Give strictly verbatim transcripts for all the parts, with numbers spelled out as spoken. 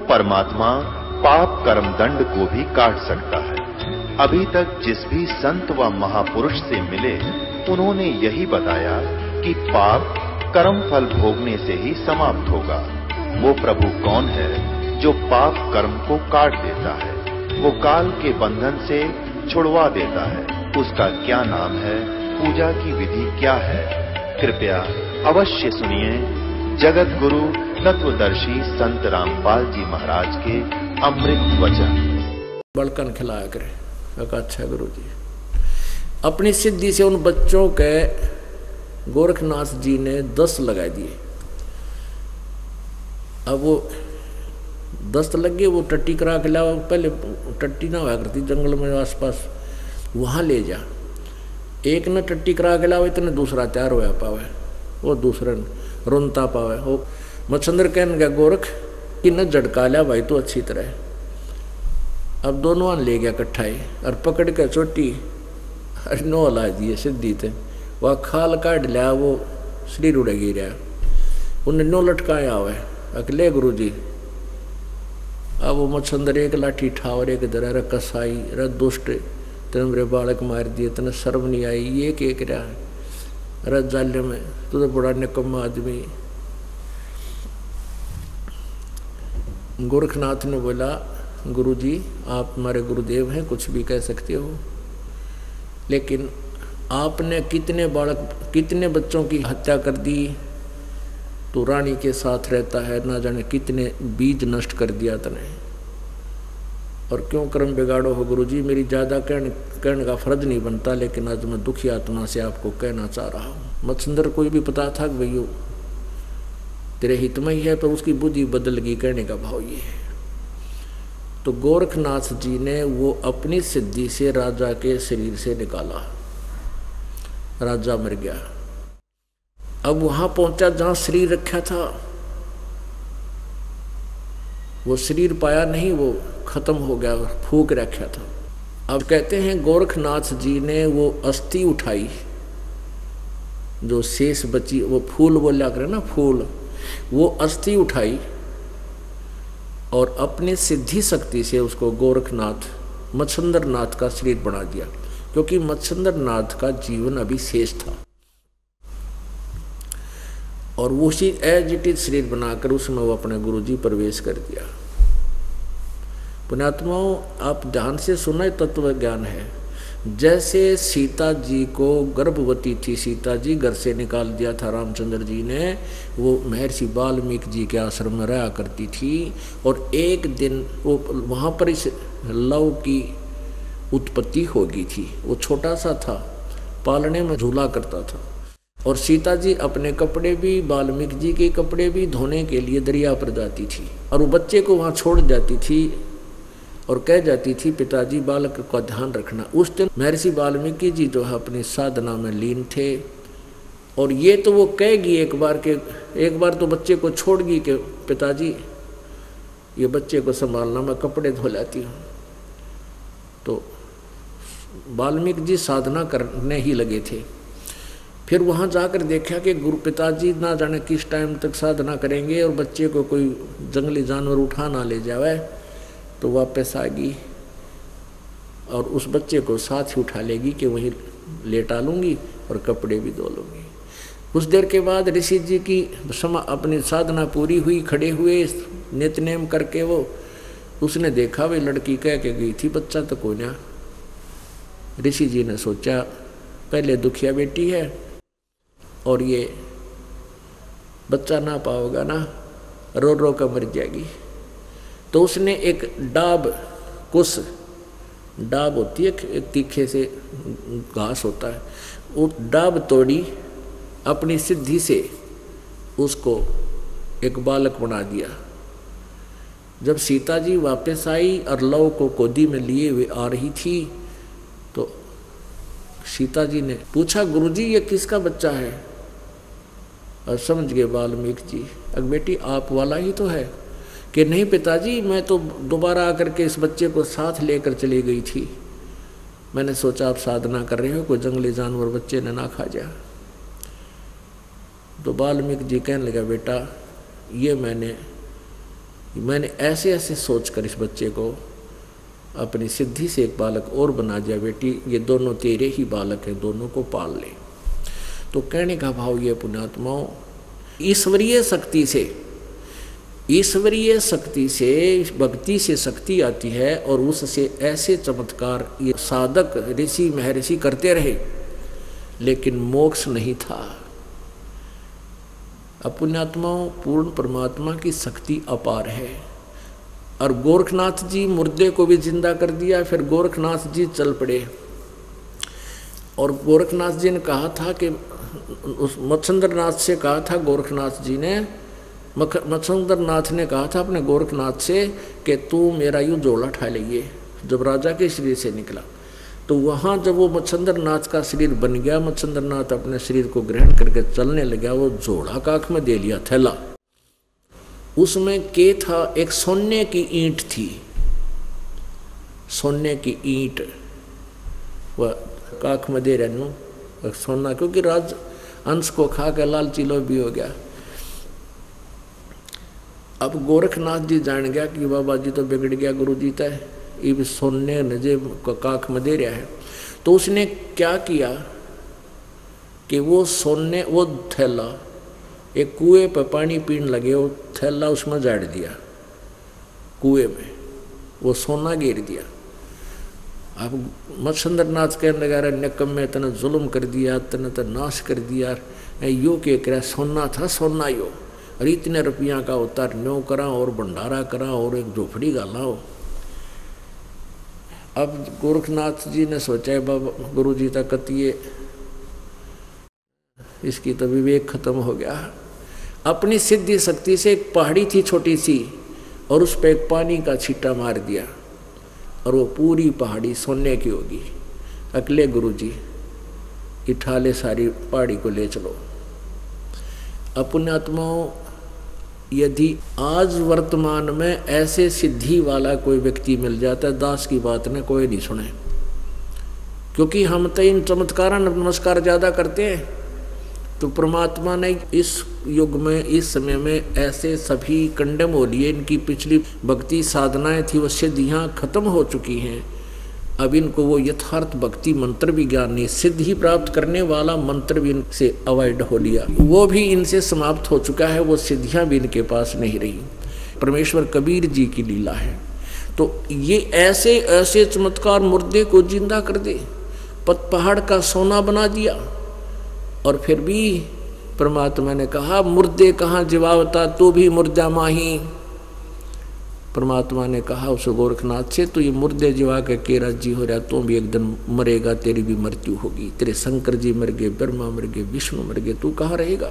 परमात्मा पाप कर्म दंड को भी काट सकता है। अभी तक जिस भी संत व महापुरुष से मिले उन्होंने यही बताया कि पाप कर्म फल भोगने से ही समाप्त होगा। वो प्रभु कौन है जो पाप कर्म को काट देता है, वो काल के बंधन से छुड़वा देता है। उसका क्या नाम है, पूजा की विधि क्या है? कृपया अवश्य सुनिए जगत गुरु तत्वदर्शी संत रामपाल जी महाराज के अमृत वचन। बड़कन खिलाया करे। अच्छा गुरु जी, अपनी सिद्धि से उन बच्चों के गोरखनाथ जी ने दस लगा दिए। अब वो दस्त लग गए, वो टट्टी करा के लाओ। पहले टट्टी ना हुआ करती जंगल में आसपास, वहां ले जा। एक ने टट्टी करा के लाओ, इतने दूसरा तैयार होया पावे, वो दूसरा रोनता पावे। वो मच्छंद्र कहने का गोरख कि न झटका लिया भाई तो अच्छी तरह। अब दोनों ले गया कट्ठाई और पकड़ के चोटी नो हला दिए सिद्धि थे। वह खाल काट लिया, वो शरीर उड़ गिरा। उन्हें नो लटकाया हुआ है अकले गुरु जी। अब वो मच्छंदर एक लाठी ठा और एक दर र कसाई र दुष्ट तेने मेरे बालक मार दिए, तेने शर्म नहीं आई, ये के क्या है र जाल्य में, तू तो बड़ा निकम्मा आदमी। गोरखनाथ ने बोला गुरु जी आप हमारे गुरुदेव हैं, कुछ भी कह सकते हो, लेकिन आपने कितने बालक कितने बच्चों की हत्या कर दी, तो रानी के साथ रहता है, ना जाने कितने बीज नष्ट कर दिया तने, और क्यों कर्म बिगाड़ो हो गुरु जी। मेरी ज़्यादा कहने कहने का फर्ज नहीं बनता, लेकिन आज मैं दुखी आत्मा से आपको कहना चाह रहा हूँ। मत्सुंदर को भी पता था कि भैया तेरे हित में ही है, पर उसकी बुद्धि बदल गई। कहने का भाव ये है। तो गोरखनाथ जी ने वो अपनी सिद्धि से राजा के शरीर से निकाला, राजा मर गया। अब वहां पहुंचा जहां शरीर रखा था, वो शरीर पाया नहीं, वो खत्म हो गया, फूक रखा था। अब कहते हैं गोरखनाथ जी ने वो अस्थि उठाई, जो शेष बची, वो फूल बोला करे ना फूल, वो अस्थि उठाई और अपने सिद्धि शक्ति से उसको गोरखनाथ मच्छंदर नाथ का शरीर बना दिया, क्योंकि मच्छंदर नाथ का जीवन अभी शेष था। और उसी एज इट इज शरीर बनाकर उसमें वो अपने गुरुजी प्रवेश कर दिया। पुण्यात्माओं आप ध्यान से सुना, तत्व ज्ञान है। जैसे सीता जी को गर्भवती थी, सीता जी घर से निकाल दिया था रामचंद्र जी ने, वो महर्षि वाल्मीकि जी के आश्रम में रहा करती थी, और एक दिन वो वहाँ पर इस लव की उत्पत्ति हो गई थी। वो छोटा सा था, पालने में झूला करता था, और सीता जी अपने कपड़े भी, वाल्मीकि जी के कपड़े भी धोने के लिए दरिया पर जाती थी, और वो बच्चे को वहाँ छोड़ जाती थी और कह जाती थी पिताजी बालक का ध्यान रखना। उस दिन महर्षि वाल्मीकि जी जो है अपनी साधना में लीन थे, और ये तो वो कहेगी एक बार के एक बार तो बच्चे को छोड़गी कि पिताजी ये बच्चे को संभालना, मैं कपड़े धो लाती हूँ। तो वाल्मीकि जी साधना करने ही लगे थे। फिर वहाँ जाकर देखा कि गुरु पिताजी ना जाने किस टाइम तक साधना करेंगे और बच्चे को कोई जंगली जानवर उठा ना ले जावे, तो वापस आ गई और उस बच्चे को साथ ही उठा लेगी कि वहीं लेटा लूँगी और कपड़े भी धो लूँगी। कुछ देर के बाद ऋषि जी की समा अपनी साधना पूरी हुई, खड़े हुए नित्यनेम करके, वो उसने देखा वे लड़की कह के गई थी बच्चा तो कोई ना। ऋषि जी ने सोचा पहले दुखिया बेटी है और ये बच्चा ना पाओगा ना, रो रो कर मर जाएगी। तो उसने एक डाब, कुश डाब होती है, एक तीखे से घास होता है, वो डाब तोड़ी, अपनी सिद्धि से उसको एक बालक बना दिया। जब सीता जी वापस आई और लव को गोदी में लिए हुए आ रही थी, तो सीता जी ने पूछा गुरुजी ये किसका बच्चा है? और समझ गए वाल्मीकि जी, अग बेटी आप वाला ही तो है। कि नहीं पिताजी, मैं तो दोबारा आकर के इस बच्चे को साथ लेकर चली गई थी, मैंने सोचा आप साधना कर रहे हो, कोई जंगली जानवर बच्चे ने ना खा जाए। तो वाल्मीकि जी कहने लगा बेटा ये मैंने मैंने ऐसे ऐसे सोचकर इस बच्चे को अपनी सिद्धि से एक बालक और बना दिया, बेटी ये दोनों तेरे ही बालक हैं, दोनों को पाल ले। तो कहने का भाव ये पुण्यात्माओं, ईश्वरीय शक्ति से ईश्वरीय शक्ति से भक्ति से शक्ति आती है और उससे ऐसे चमत्कार ये साधक ऋषि महर्षि करते रहे, लेकिन मोक्ष नहीं था। पुण्यात्माओं, पूर्ण परमात्मा की शक्ति अपार है। और गोरखनाथ जी मुर्दे को भी जिंदा कर दिया। फिर गोरखनाथ जी चल पड़े और गोरखनाथ जी ने कहा था कि उस मच्छंद्रनाथ से कहा था, गोरखनाथ जी ने मच्छंद्रनाथ ने कहा था अपने गोरखनाथ से कि तू मेरा यूँ जोड़ा उठा लीजिए। जब राजा के शरीर से निकला तो वहाँ जब वो मच्छंद्रनाथ का शरीर बन गया, मच्छंद्रनाथ अपने शरीर को ग्रहण करके चलने लगा, वो जोड़ा काख में दे लिया थैला। उसमें के था, एक सोने की ईंट थी, सोने की ईंट वह काख में दे रहनू सोना, क्योंकि राज अंश को खा के लालची लोभी हो गया। अब गोरखनाथ जी जान गया कि बाबा जी तो बिगड़ गया, गुरु जी तय ये सोने नजे काख में दे रहा है। तो उसने क्या किया कि वो सोने वो थैला एक कुएं पर पानी पीने लगे, वो थैला उसमें जाड़ दिया कुएं में, वो सोना गिर दिया। अब मच्छंद्रनाथ कहने लगा रहा निकम में तने जुल्म कर दिया, तने तो नाश कर दिया, यो के करा सोना था सोना यो, और इतने रुपया का उतार न्यो करा और भंडारा करा और एक झोपड़ी गालाओ। अब गोरखनाथ जी ने सोचा बाबा गुरु जी तक कतिए इसकी तो विवेक खत्म हो गया। अपनी सिद्धि शक्ति से एक पहाड़ी थी छोटी सी और उस पर एक पानी का छींटा मार दिया और वो पूरी पहाड़ी सोने की होगी। अगले गुरु जी उठा ले सारी पहाड़ी को ले चलो। पुण्यात्माओं, यदि आज वर्तमान में ऐसे सिद्धि वाला कोई व्यक्ति मिल जाता है, दास की बात ने कोई नहीं सुने, क्योंकि हम तो इन चमत्कार नमस्कार ज़्यादा करते हैं। तो परमात्मा ने इस युग में इस समय में ऐसे सभी कंडम हो लिए, इनकी पिछली भक्ति साधनाएं थी वो सिद्धियाँ खत्म हो चुकी हैं। अब इनको वो यथार्थ भक्ति मंत्र भी ज्ञान नहीं, सिद्धि प्राप्त करने वाला मंत्र भी इनसे अवॉइड हो लिया, वो भी इनसे समाप्त हो चुका है, वो सिद्धियां भी इनके पास नहीं रही। परमेश्वर कबीर जी की लीला है। तो ये ऐसे ऐसे चमत्कार मुर्दे को जिंदा कर दे, पत पहाड़ का सोना बना दिया। और फिर भी परमात्मा ने कहा मुर्दे कहाँ जीवावता, तू भी मुर्दा माही। परमात्मा ने कहा उस गोरखनाथ से, तो ये मुर्दे जीवा के केरा जी हो रहा, तो भी एक दिन मरेगा, तेरी भी मृत्यु होगी। तेरे शंकर जी मर गए, ब्रह्मा मर गए, विष्णु मर गए, तू कहाँ रहेगा।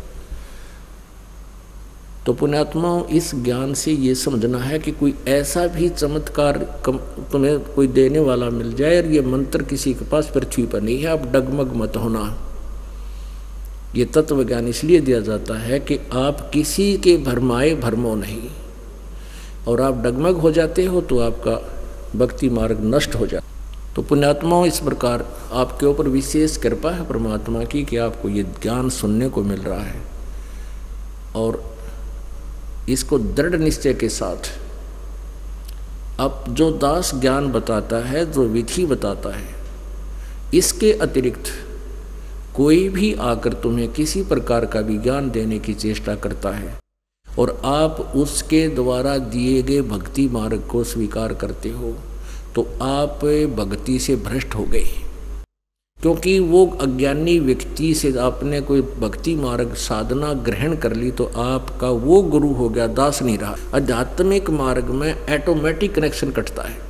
तो पुण्यात्माओं, इस ज्ञान से ये समझना है कि कोई ऐसा भी चमत्कार तुम्हें कोई देने वाला मिल जाए और ये मंत्र किसी के पास पृथ्वी पर नहीं है, आप डगमग मत होना। ये तत्व ज्ञान इसलिए दिया जाता है कि आप किसी के भरमाए भरमो नहीं, और आप डगमग हो जाते हो तो आपका भक्ति मार्ग नष्ट हो जाता। तो पुण्यात्माओं, इस प्रकार आपके ऊपर विशेष कृपा है परमात्मा की कि आपको ये ज्ञान सुनने को मिल रहा है, और इसको दृढ़ निश्चय के साथ अब जो दास ज्ञान बताता है, जो विधि बताता है, इसके अतिरिक्त कोई भी आकर तुम्हें किसी प्रकार का भी ज्ञान देने की चेष्टा करता है और आप उसके द्वारा दिए गए भक्ति मार्ग को स्वीकार करते हो, तो आप भक्ति से भ्रष्ट हो गए। क्योंकि वो अज्ञानी व्यक्ति से आपने कोई भक्ति मार्ग साधना ग्रहण कर ली तो आपका वो गुरु हो गया, दास नहीं रहा। आध्यात्मिक मार्ग में ऑटोमेटिक कनेक्शन कटता है,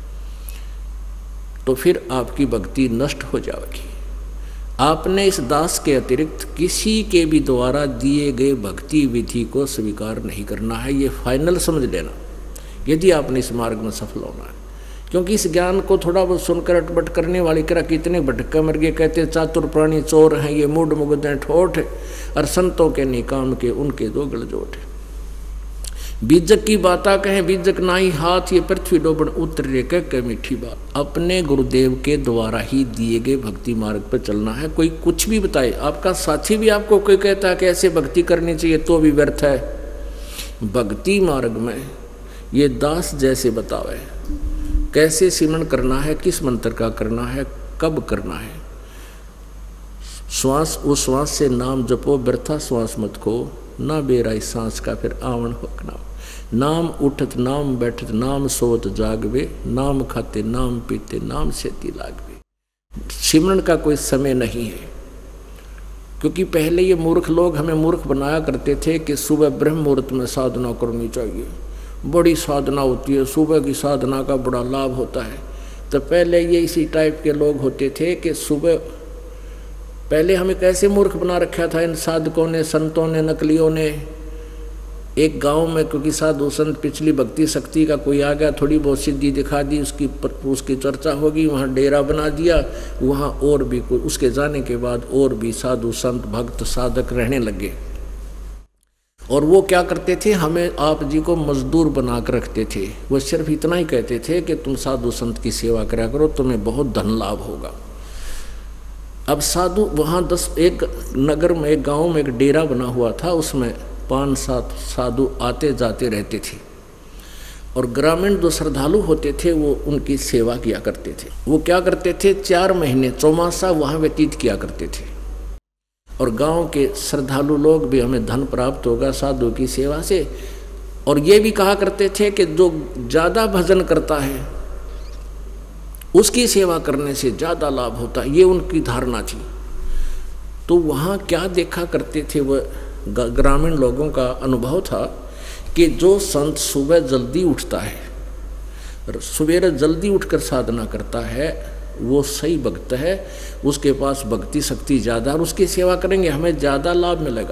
तो फिर आपकी भक्ति नष्ट हो जाएगी। आपने इस दास के अतिरिक्त किसी के भी द्वारा दिए गए भक्ति विधि को स्वीकार नहीं करना है, ये फाइनल समझ लेना यदि आपने इस मार्ग में सफल होना है। क्योंकि इस ज्ञान को थोड़ा बहुत सुनकर अटपट करने वाले करा कितने भटका मर गए, कहते चातुर प्राणी चोर हैं, ये मूड मुगदे ठोठ, और संतों के निकाम के उनके दो गलजोट है। बीजक की बाता कहें बीजक नाही हाथ, ये पृथ्वी डोबन उतरे कह के मीठी बात। अपने गुरुदेव के द्वारा ही दिए गए भक्ति मार्ग पर चलना है। कोई कुछ भी बताए, आपका साथी भी आपको कोई कहता है कि ऐसे भक्ति करनी चाहिए तो भी व्यर्थ है, भक्ति मार्ग में ये दास जैसे बतावे कैसे सिमरन करना है, किस मंत्र का करना है, कब करना है। श्वास उस श्वास से नाम जपो, व्यर्था श्वास मत खो, ना बेराई सांस का फिर आवन होकना। नाम उठत नाम बैठत नाम सोत जागवे, नाम खाते नाम पीते नाम सेती लागवे। सिमरन का कोई समय नहीं है, क्योंकि पहले ये मूर्ख लोग हमें मूर्ख बनाया करते थे कि सुबह ब्रह्म मुहूर्त में साधना करनी चाहिए, बड़ी साधना होती है, सुबह की साधना का बड़ा लाभ होता है। तो पहले ये इसी टाइप के लोग होते थे कि सुबह, पहले हमें कैसे मूर्ख बना रखा था इन साधकों ने, संतों ने, नकलियों ने। एक गांव में क्योंकि साधु संत पिछली भक्ति शक्ति का कोई आ गया, थोड़ी बहुत सिद्धि दिखा दी, उसकी उसकी चर्चा होगी, वहाँ डेरा बना दिया, वहाँ और भी कोई, उसके जाने के बाद और भी साधु संत भक्त साधक रहने लगे। और वो क्या करते थे, हमें आप जी को मजदूर बना कर रखते थे। वो सिर्फ इतना ही कहते थे कि तुम साधु संत की सेवा करा करो, तुम्हें बहुत धन लाभ होगा। अब साधु वहाँ दस एक नगर में, एक गाँव में एक डेरा बना हुआ था, उसमें पाँच सात साधु आते जाते रहते थे। और ग्रामीण जो श्रद्धालु होते थे वो उनकी सेवा किया करते थे। वो क्या करते थे, चार महीने चौमासा वहाँ व्यतीत किया करते थे। और गांव के श्रद्धालु लोग भी हमें धन प्राप्त होगा साधु की सेवा से। और ये भी कहा करते थे कि जो ज़्यादा भजन करता है उसकी सेवा करने से ज़्यादा लाभ होता है, ये उनकी धारणा थी। तो वहाँ क्या देखा करते थे, वह ग्रामीण लोगों का अनुभव था कि जो संत सुबह जल्दी उठता है, सवेरे जल्दी उठकर साधना करता है, वो सही भक्त है, उसके पास भक्ति शक्ति ज़्यादा, और उसकी सेवा करेंगे हमें ज़्यादा लाभ मिलेगा।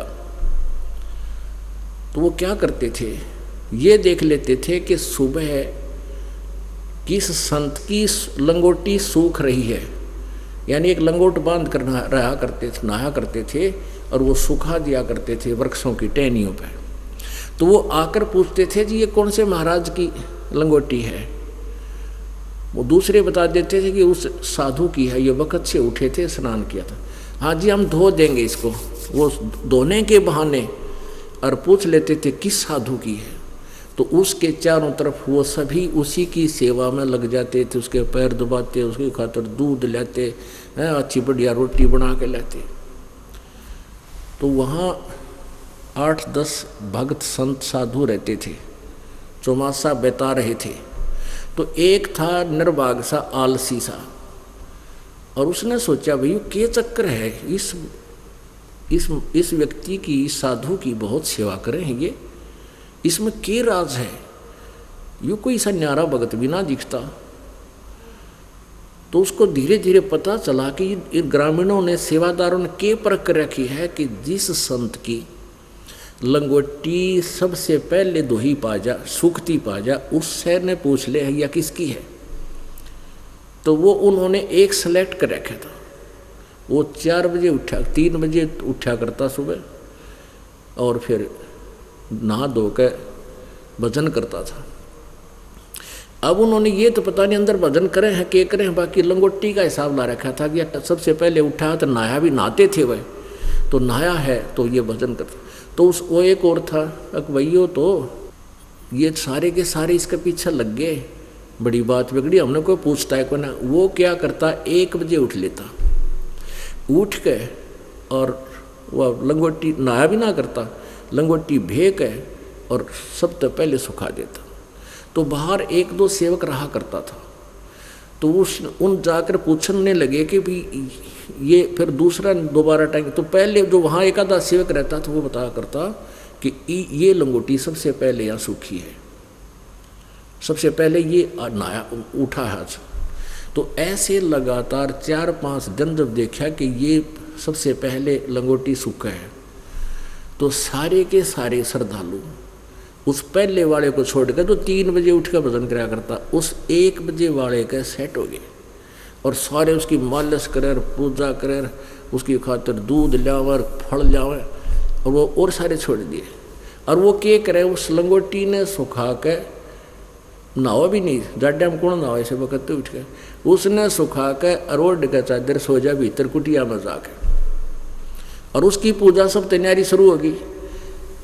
तो वो क्या करते थे, ये देख लेते थे कि सुबह किस संत की लंगोटी सूख रही है, यानी एक लंगोट बांध कर रहा करते थे, नहाया करते थे, और वो सुखा दिया करते थे वृक्षों की टहनियों पर। तो वो आकर पूछते थे जी ये कौन से महाराज की लंगोटी है। वो दूसरे बता देते थे कि उस साधु की है, ये वक्त से उठे थे, स्नान किया था। हाँ जी हम धो देंगे इसको। वो धोने के बहाने और पूछ लेते थे किस साधु की है, तो उसके चारों तरफ वो सभी उसी की सेवा में लग जाते थे, उसके पैर दबाते, उसकी खातिर दूध लाते हैं, अच्छी बढ़िया रोटी बना के लाते। तो वहाँ आठ दस भक्त संत साधु रहते थे, चौमासा बिता रहे थे। तो एक था निर्भाग सा, आलसी सा, और उसने सोचा भाई क्या चक्कर है, इस इस इस व्यक्ति की, इस साधु की बहुत सेवा करें ये, इसमें क्या राज है, यो कोई सा न्यारा भगत भी ना दिखता। तो उसको धीरे धीरे पता चला कि इन ग्रामीणों ने, सेवादारों ने क्या परख कर रखी है कि जिस संत की लंगोटी सबसे पहले दोही पा जा, सूखती पा जा, उस शहर ने पूछ ले या किसकी है। तो वो उन्होंने एक सेलेक्ट कर रखा था। वो चार बजे उठा, तीन बजे उठा करता सुबह, और फिर नहा धो कर भजन करता था। अब उन्होंने ये तो पता नहीं अंदर भजन करें हैं के करें, बाकी लंगोटी का हिसाब ला रखा था कि सबसे पहले उठा तो नहाया भी, नहाते थे वह, तो नहाया है तो ये भजन करता। तो उस वो एक और था अकबैयो, तो ये सारे के सारे इसके पीछे लग गए, बड़ी बात बिगड़ी, हमने कोई पूछता है को ना। वो क्या करता, एक बजे उठ लेता, उठ के और वह लंगोटी, नहाया भी ना करता, लंगोटी भे के और सबसे पहले सुखा देता। तो बाहर एक दो सेवक रहा करता था, तो उस उन जाकर पूछने लगे कि भी ये फिर दूसरा दोबारा टाइम, तो पहले जो वहाँ एक आधा सेवक रहता था वो बताया करता कि ये लंगोटी सबसे पहले यहाँ सूखी है, सबसे पहले ये नया उठा है आज। तो ऐसे लगातार चार पांच दिन जब देखा कि ये सबसे पहले लंगोटी सूखा है, तो सारे के सारे श्रद्धालु उस पहले वाले को छोड़ कर, जो तीन बजे उठ कर भजन कराया करता, उस एक बजे वाले के सेट हो गए, और सारे उसकी मालिश कर, पूजा कर, उसकी खातिर दूध लावर, फल लावर, और वो और सारे छोड़ दिए। और वो क्या करे, उस लंगोटी ने सुखा के, नहावा भी नहीं, जाड्या में कौन नहावा ऐसे वक्त उठ के, उसने सुखा के अरोड का चादर सो जा भीतर कुटिया में जाके, और उसकी पूजा सब तैयारी शुरू होगी।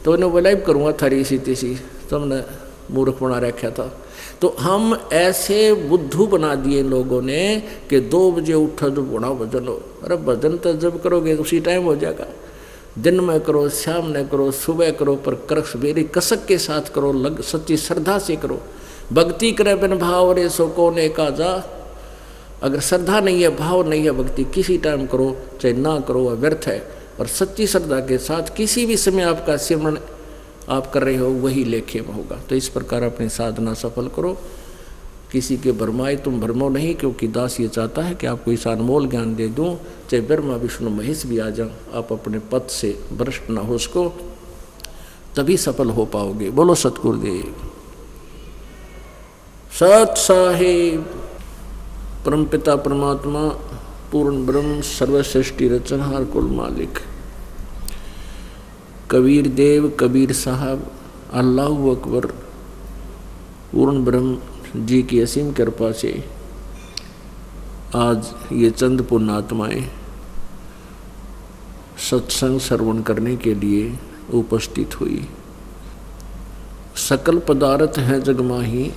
तो उन्हें बोला करूँगा थारी सी तीसी, तुमने मूर्ख बना रखा था। तो हम ऐसे बुद्धू बना दिए लोगों ने कि दो बजे उठो तो बड़ा भजन हो। अरे भजन तो जब करोगे उसी टाइम हो जाएगा, दिन में करो, शाम में करो, सुबह करो, पर कर सवेरे कसक के साथ करो, लग सच्ची श्रद्धा से करो। भक्ति करे बिन भाव रे सो कोने काजा। अगर श्रद्धा नहीं है, भाव नहीं है, भक्ति किसी टाइम करो चाहे ना करो वह व्यर्थ है। और सच्ची श्रद्धा के साथ किसी भी समय आपका सिमरण आप कर रहे हो वही लेखे में होगा। तो इस प्रकार अपनी साधना सफल करो, किसी के भरमाए तुम भरमो नहीं, क्योंकि दास ये चाहता है कि आपको इस अनमोल ज्ञान दे दूं, चाहे ब्रह्मा विष्णु महेश भी आ जाओ, आप अपने पद से भ्रष्ट न हो, उसको तभी सफल हो पाओगे। बोलो सतगुरुदेव सत साहेब। परमपिता परमात्मा पूर्ण ब्रह्म सर्वश्रेष्ठी रचनहार कुल मालिक कबीर देव कबीर साहब अल्लाह अकबर पूर्ण ब्रह्म जी की असीम कृपा से आज ये चंद पुण्यात्माएं सत्संग श्रवण करने के लिए उपस्थित हुई। सकल पदार्थ हैं जगमाही,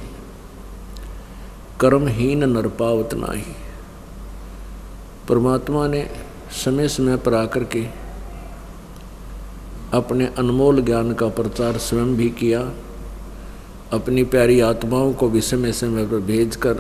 कर्महीन नर पावत नाही। परमात्मा ने समय समय पर आकर के अपने अनमोल ज्ञान का प्रचार स्वयं भी किया, अपनी प्यारी आत्माओं को भी समय समय पर भेजकर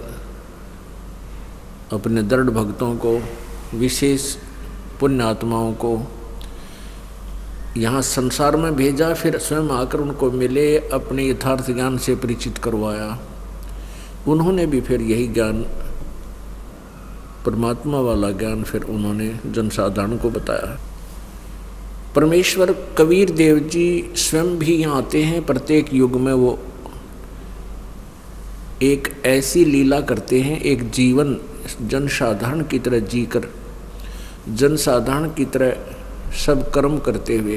अपने दृढ़ भक्तों को, विशेष पुण्य आत्माओं को यहाँ संसार में भेजा, फिर स्वयं आकर उनको मिले, अपने यथार्थ ज्ञान से परिचित करवाया। उन्होंने भी फिर यही ज्ञान, परमात्मा वाला ज्ञान, फिर उन्होंने जनसाधारण को बताया। परमेश्वर कबीर देव जी स्वयं भी यहाँ आते हैं। प्रत्येक युग में वो एक ऐसी लीला करते हैं, एक जीवन जनसाधारण की तरह जीकर, जनसाधारण की तरह सब कर्म करते हुए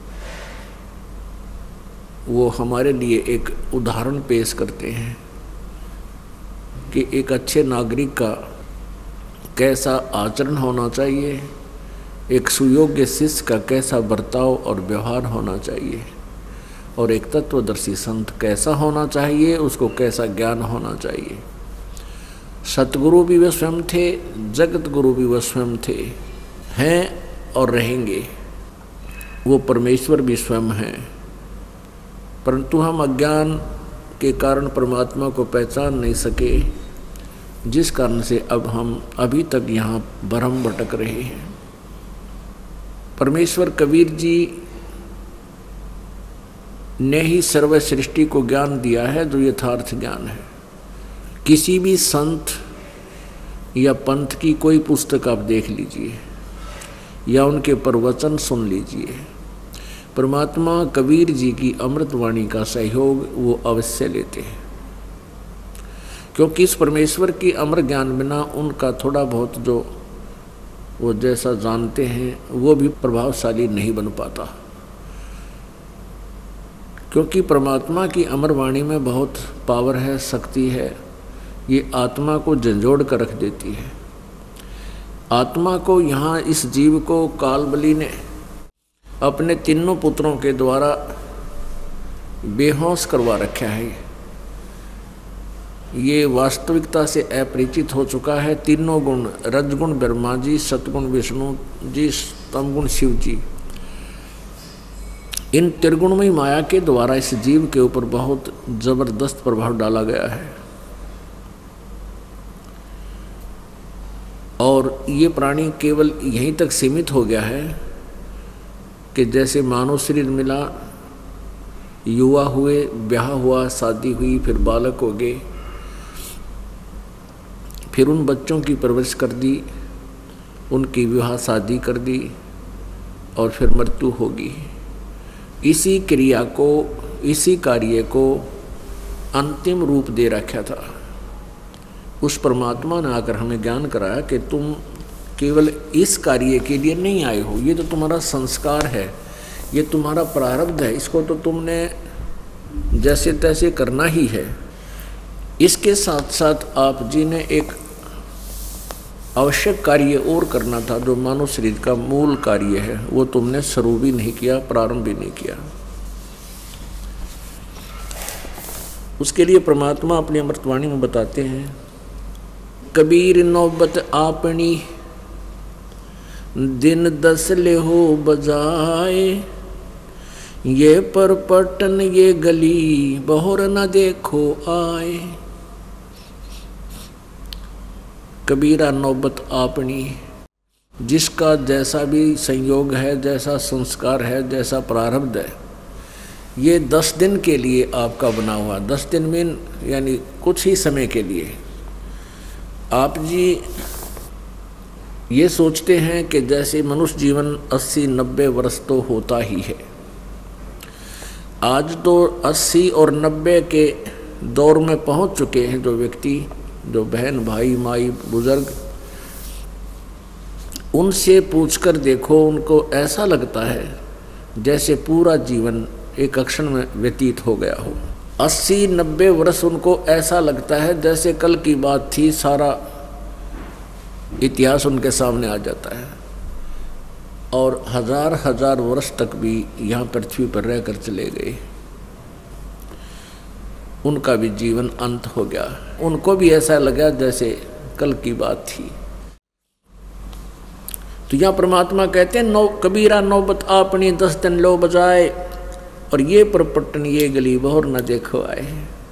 वो हमारे लिए एक उदाहरण पेश करते हैं कि एक अच्छे नागरिक का कैसा आचरण होना चाहिए, एक सुयोग्य शिष्य का कैसा बर्ताव और व्यवहार होना चाहिए, और एक तत्वदर्शी संत कैसा होना चाहिए, उसको कैसा ज्ञान होना चाहिए। सतगुरु भी वे स्वयं थे, जगत गुरु भी वे स्वयं थे, हैं और रहेंगे। वो परमेश्वर भी स्वयं हैं, परंतु हम अज्ञान के कारण परमात्मा को पहचान नहीं सके, जिस कारण से अब हम अभी तक यहाँ भ्रम भटक रहे हैं। परमेश्वर कबीर जी ने ही सर्व सृष्टि को ज्ञान दिया है जो यथार्थ ज्ञान है। किसी भी संत या पंथ की कोई पुस्तक आप देख लीजिए या उनके प्रवचन सुन लीजिए, परमात्मा कबीर जी की अमृतवाणी का सहयोग वो अवश्य लेते हैं, क्योंकि इस परमेश्वर की अमर ज्ञान बिना उनका थोड़ा बहुत जो वो जैसा जानते हैं वो भी प्रभावशाली नहीं बन पाता, क्योंकि परमात्मा की अमर वाणी में बहुत पावर है, शक्ति है। ये आत्मा को झंझोड़ कर रख देती है। आत्मा को यहाँ इस जीव को कालबली ने अपने तीनों पुत्रों के द्वारा बेहोश करवा रखा है। ये वास्तविकता से अपरिचित हो चुका है। तीनों गुण, रजगुण ब्रह्मा जी, सतगुण विष्णु जी, तमगुण शिव जी, इन त्रिगुणमयी माया के द्वारा इस जीव के ऊपर बहुत जबरदस्त प्रभाव डाला गया है। और ये प्राणी केवल यहीं तक सीमित हो गया है कि जैसे मानव शरीर मिला, युवा हुए, ब्याह हुआ, शादी हुई, फिर बालक हो गए, फिर उन बच्चों की परवरिश कर दी, उनकी विवाह शादी कर दी और फिर मृत्यु होगी। इसी क्रिया को, इसी कार्य को अंतिम रूप दे रखा था। उस परमात्मा ने आकर हमें ज्ञान कराया कि तुम केवल इस कार्य के लिए नहीं आए हो, ये तो तुम्हारा संस्कार है, ये तुम्हारा प्रारब्ध है, इसको तो तुमने जैसे तैसे करना ही है। इसके साथ साथ आप जी ने एक आवश्यक कार्य और करना था जो मानव शरीर का मूल कार्य है, वो तुमने शुरू भी नहीं किया, प्रारंभ भी नहीं किया। उसके लिए परमात्मा अपनी अमृतवाणी में बताते हैं, कबीर नौबत आपनी दिन दस ले हो बजाए, ये परपटन ये गली बहुर न देखो आए। कबीरा नौबत आपनी, जिसका जैसा भी संयोग है, जैसा संस्कार है, जैसा प्रारब्ध है, ये दस दिन के लिए आपका बना हुआ। दस दिन में यानी कुछ ही समय के लिए। आप जी ये सोचते हैं कि जैसे मनुष्य जीवन अस्सी नब्बे वर्ष तो होता ही है। आज तो अस्सी और नब्बे के दौर में पहुंच चुके हैं जो व्यक्ति, जो बहन भाई माई बुजुर्ग, उनसे पूछकर देखो, उनको ऐसा लगता है जैसे पूरा जीवन एक क्षण में व्यतीत हो गया हो। अस्सी नब्बे वर्ष उनको ऐसा लगता है जैसे कल की बात थी, सारा इतिहास उनके सामने आ जाता है। और हजार हजार वर्ष तक भी यहाँ पृथ्वी पर रहकर चले गए, उनका भी जीवन अंत हो गया। उनको भी ऐसा लगा जैसे कल की बात थी। तो यहाँ परमात्मा कहते हैं, नौ कबीरा नौबत आपनी दस दिन लो बजाए, और ये परपटन ये गली बहुर न देखो आए।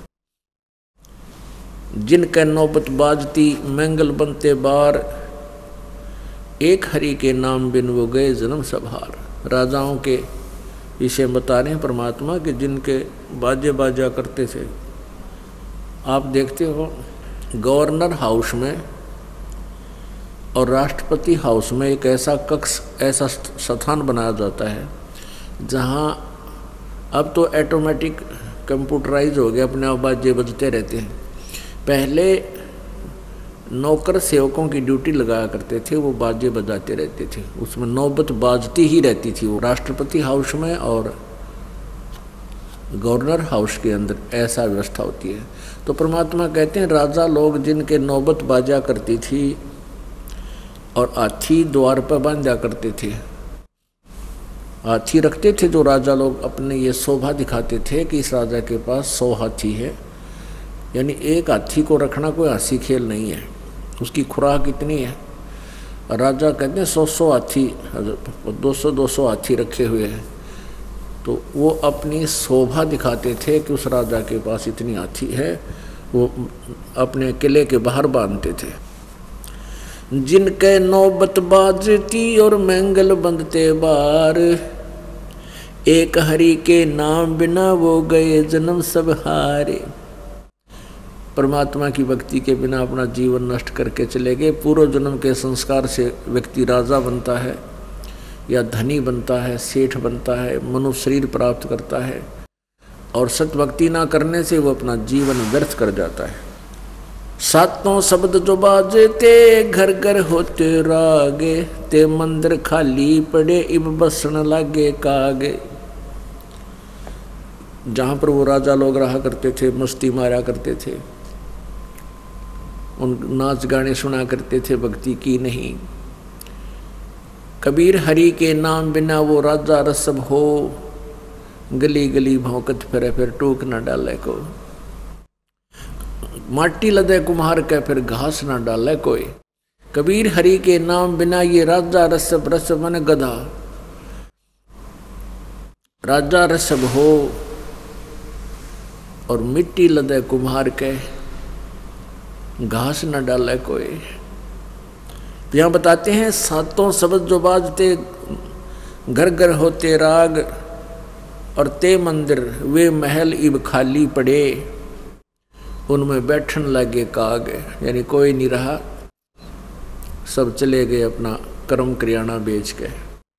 जिनका नौबत बाजती मंगल बनते बार, एक हरि के नाम बिन वो गए जन्म सभार। राजाओं के विषय बता रहे हैं परमात्मा कि जिनके बाजे बाजा करते थे। आप देखते हो गवर्नर हाउस में और राष्ट्रपति हाउस में एक ऐसा कक्ष, ऐसा स्थान बनाया जाता है जहाँ अब तो ऑटोमेटिक कंप्यूटराइज हो गया, अपने आप बाजे बजते रहते हैं। पहले नौकर सेवकों की ड्यूटी लगाया करते थे, वो बाजे बजाते रहते थे, उसमें नौबत बाजती ही रहती थी। वो राष्ट्रपति हाउस में और गवर्नर हाउस के अंदर ऐसा व्यवस्था होती है। तो परमात्मा कहते हैं, राजा लोग जिनके नौबत बाजा करती थी और हाथी द्वार पर बांधा करते थे, हाथी रखते थे जो राजा लोग, अपने ये शोभा दिखाते थे कि इस राजा के पास सौ हाथी है। यानी एक हाथी को रखना कोई हंसी खेल नहीं है, उसकी खुराक इतनी है। राजा कहते हैं सौ सौ हाथी, दो सौ दो सौ हाथी रखे हुए हैं। तो वो अपनी शोभा दिखाते थे कि उस राजा के पास इतनी हाथी है, वो अपने किले के बाहर बांधते थे। जिनके नौबत बाजती और मंगल बंदते बार, एक हरि के नाम बिना वो गए जन्म सब हारे। परमात्मा की भक्ति के बिना अपना जीवन नष्ट करके चले गए। पूर्व जन्म के संस्कार से व्यक्ति राजा बनता है या धनी बनता है, सेठ बनता है, मनुष्य शरीर प्राप्त करता है, और सत्भक्ति ना करने से वो अपना जीवन व्यर्थ कर जाता है। सातों शब्द जो बाजे ते घर घर होते रागे, ते मंदिर खाली पड़े इब बसन लागे कागे। जहाँ पर वो राजा लोग रहा करते थे, मस्ती मारा करते थे, उन नाच गाने सुना करते थे, भक्ति की नहीं। कबीर हरि के नाम बिना वो राजा रसब हो, गली गली भौंकत फिरे फिर टूक न डाले को। माटी लदे कुम्हार के फिर घास न डाले कोई। कबीर हरि के नाम बिना ये राजा रसब, रसब मन गधा, राजा रसब हो और मिट्टी लदे कुम्हार के घास न डाले कोई। यहाँ बताते हैं, सातों शब्द जो बाजते घर घर होते राग, और ते मंदिर वे महल इब खाली पड़े, उनमें बैठन लगे काग। यानी कोई नहीं रहा, सब चले गए अपना कर्म करियाना बेच के।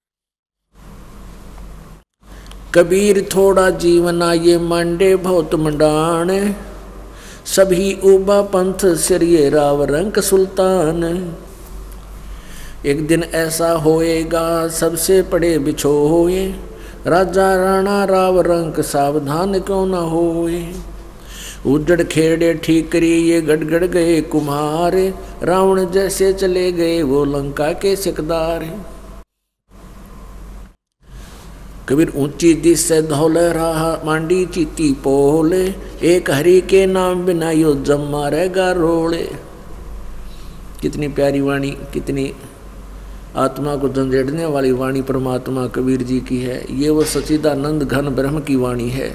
कबीर थोड़ा जीवना ये मांडे बहुत मंडान, सभी उबा पंथ सिरिये राव रंक सुल्तान। एक दिन ऐसा होएगा सबसे पड़े बिछोए, राजा राणा राव रंक सावधान क्यों न होए। उजड़ खेड़े ठीकरी ये गड़गड़ गए कुम्हार, रावण जैसे चले गए वो लंका के सिकदार। कबीर ऊंची दिस से धौल रहा मांडी चीती पोले, एक हरि के नाम बिना यो जम्मा रहेगा रोले। कितनी प्यारी वाणी, कितनी आत्मा को झंझेड़ने वाली वाणी परमात्मा कबीर जी की है। ये वो सच्चिदानंद घन ब्रह्म की वाणी है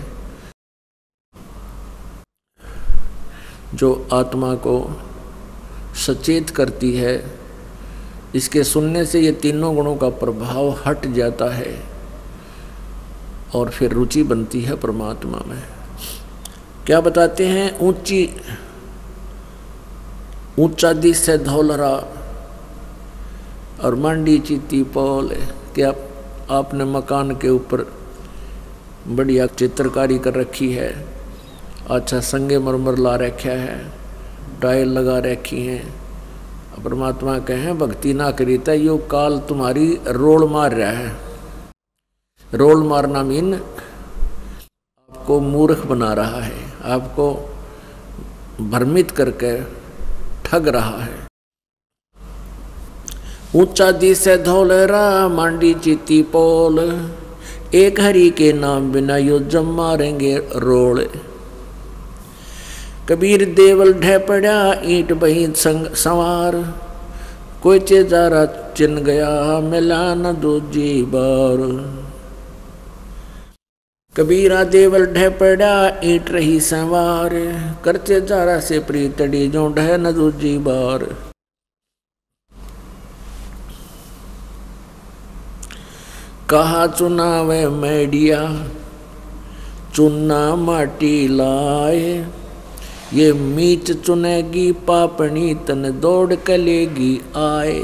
जो आत्मा को सचेत करती है। इसके सुनने से ये तीनों गुणों का प्रभाव हट जाता है और फिर रुचि बनती है परमात्मा में। क्या बताते हैं? ऊंची ऊंचा दिस से धौलरा और मंडी चीती पोल। क्या आपने मकान के ऊपर बढ़िया चित्रकारी कर रखी है, अच्छा संगे मरमर ला रखा है, टाइल लगा रखी हैं। परमात्मा कहें भक्ति ना करी तो यो काल तुम्हारी रोल मार रहा है। रोल मारना मीन आपको मूर्ख बना रहा है, आपको भ्रमित करके ठग रहा है। ऊंचा दिस है धौलरा मांडी चीती पोल, एक हरि के नाम बिना यो जम मारेंगे रोल। कबीर देवल ढह पड़ा ईंट बही संग सवार, कोई चेजारा चिन गया मिला न दूजी बार। कबीरा देवल ढह पड़ा ईंट रही सवार, करते जारा से प्रीतड़ी जो ढह न दूजी बार। कहा चुनावे मैडिया चुना माटी लाए, ये मीच चुनेगी पापनी तन दौड़ कलेगी आए।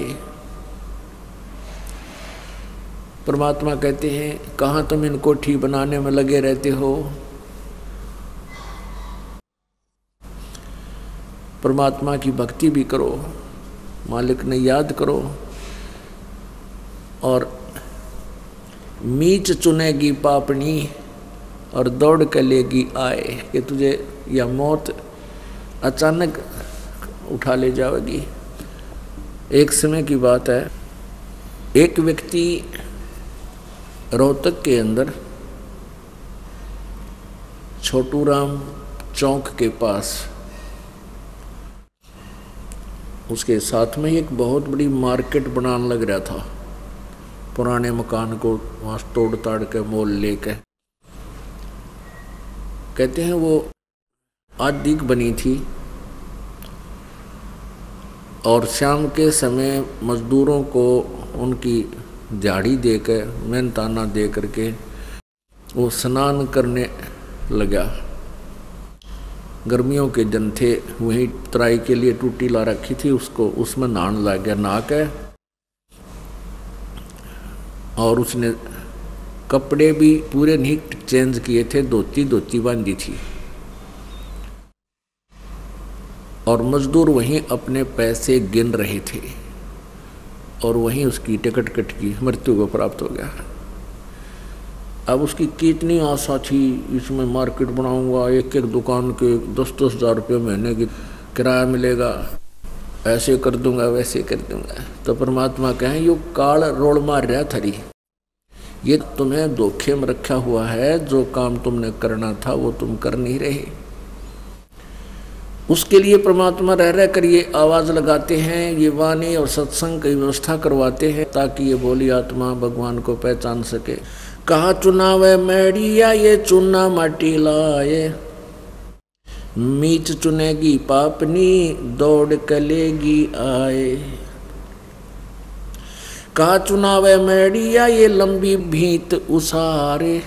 परमात्मा कहते हैं कहाँ तुम इन कोठी बनाने में लगे रहते हो। परमात्मा की भक्ति भी करो, मालिक ने याद करो, और मीच चुनेगी पापनी और दौड़ के लेगी आए, कि तुझे यह मौत अचानक उठा ले जाएगी। एक समय की बात है, एक व्यक्ति रोहतक के अंदर छोटू राम चौक के पास, उसके साथ में एक बहुत बड़ी मार्केट बनाने लग रहा था। पुराने मकान को वहाँ तोड़ ताड़ के मोल लेके, कहते हैं वो आदिक बनी थी और शाम के समय मजदूरों को उनकी दिहाड़ी दे के मेहनताना दे करके वो स्नान करने लगा। गर्मियों के दिन थे, वहीं तराई के लिए टूटी ला रखी थी, उसको उसमें नहाने लग गया। नहा के और उसने कपड़े भी पूरे नहीं चेंज किए थे, धोती धोती बांधी थी। और मजदूर वहीं अपने पैसे गिन रहे थे और वहीं उसकी टिकट कट की मृत्यु को प्राप्त हो गया। अब उसकी कितनी आशा थी, इसमें मार्केट बनाऊंगा, एक एक दुकान के दस दस हजार रुपये महीने की किराया मिलेगा, ऐसे कर दूंगा वैसे कर दूंगा। तो परमात्मा कहें यो काल रोल मार रहा थरी, ये तुम्हें धोखे में रखा हुआ है। जो काम तुमने करना था वो तुम कर नहीं रहे। उसके लिए परमात्मा रह रह कर ये आवाज़ लगाते हैं, ये वाणी और सत्संग की व्यवस्था करवाते हैं ताकि ये बोली आत्मा भगवान को पहचान सके। कहा चुनावे मैडिया ये चुना माटी लाए, मीच चुनेगी पापनी दौड़ कलेगी आए। कहा चुनावे मैडिया ये लंबी भीत उसारे,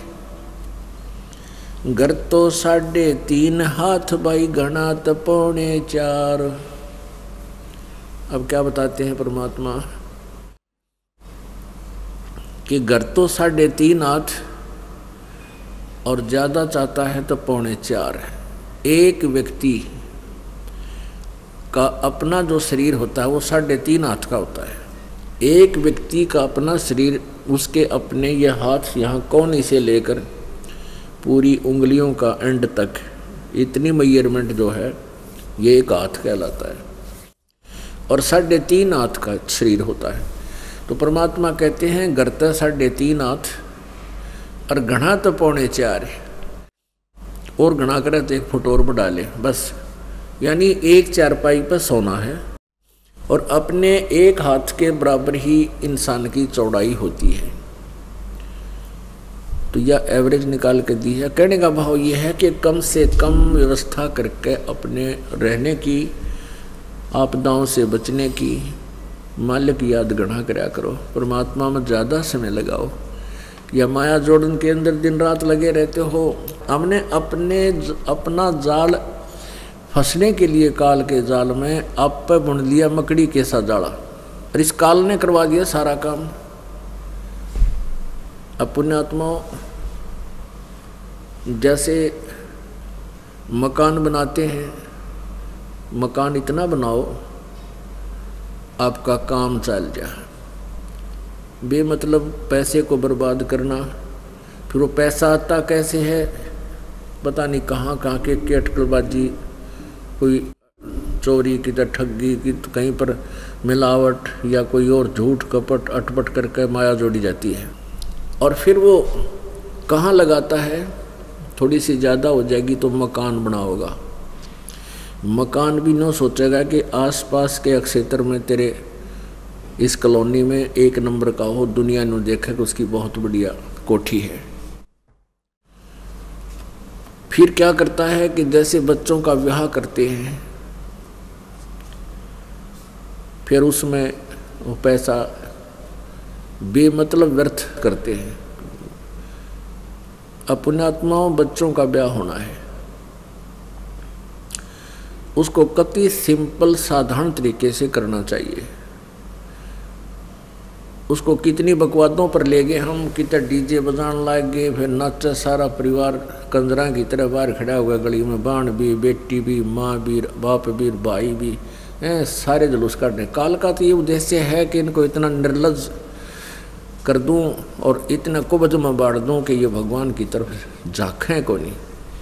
घर तो साढ़े तीन हाथ भाई घना तो पौने चार। अब क्या बताते हैं परमात्मा कि घर तो साढ़े तीन हाथ और ज़्यादा चाहता है तो पौने चार। एक व्यक्ति का अपना जो शरीर होता है वो साढ़े तीन हाथ का होता है। एक व्यक्ति का अपना शरीर, उसके अपने ये हाथ यहाँ कोहनी से लेकर पूरी उंगलियों का एंड तक, इतनी मेजरमेंट जो है ये एक हाथ कहलाता है और साढ़े तीन हाथ का शरीर होता है। तो परमात्मा कहते हैं घर तो साढ़े तीन हाथ और घना तो पौने चार और घना करे तो एक फुट और बढ़ा ले बस, यानी एक चारपाई पर सोना है और अपने एक हाथ के बराबर ही इंसान की चौड़ाई होती है। तो यह एवरेज निकाल के दी है। कहने का भाव यह है कि कम से कम व्यवस्था करके अपने रहने की, आपदाओं से बचने की मालिक याद गढ़ा कराया करो, परमात्मा में ज़्यादा समय लगाओ। या माया जोड़न के अंदर दिन रात लगे रहते हो। हमने अपने अपना जाल फंसने के लिए काल के जाल में आप पे बुन लिया मकड़ी के सा जाला, और इस काल ने करवा दिया सारा काम। अब पुण्यात्माओं, जैसे मकान बनाते हैं, मकान इतना बनाओ आपका काम चल जाए। बेमतलब पैसे को बर्बाद करना, फिर वो पैसा आता कैसे है पता नहीं, कहाँ कहाँ के की अटकलबाजी, कोई चोरी की तो ठगी की, तो कहीं पर मिलावट या कोई और झूठ कपट अटपट करके माया जोड़ी जाती है। और फिर वो कहाँ लगाता है, थोड़ी सी ज़्यादा हो जाएगी तो मकान बनाओगा। मकान भी न सोचेगा कि आसपास के क्षेत्र में तेरे इस कॉलोनी में एक नंबर का हो, दुनिया ने देखा कि उसकी बहुत बढ़िया कोठी है। फिर क्या करता है कि जैसे बच्चों का विवाह करते हैं, फिर उसमें वो पैसा बेमतलब व्यर्थ करते हैं। अपनात्माओं, बच्चों का ब्याह होना है, उसको कति सिंपल साधारण तरीके से करना चाहिए। उसको कितनी बकवादों पर ले गए हम, कितना डीजे बजान लाग गए, फिर नाचा सारा परिवार कंजरा की तरह बाहर खड़ा हुआ गली में, बाण भी, बेटी भी, माँ भी, बाप भी, भाई भी, ए, सारे जुलूस काटने। काल का तो ये उद्देश्य है कि इनको इतना निर्लज कर दूं और इतना कुबज में बाढ़ दूं कि ये भगवान की तरफ झांकें को नहीं।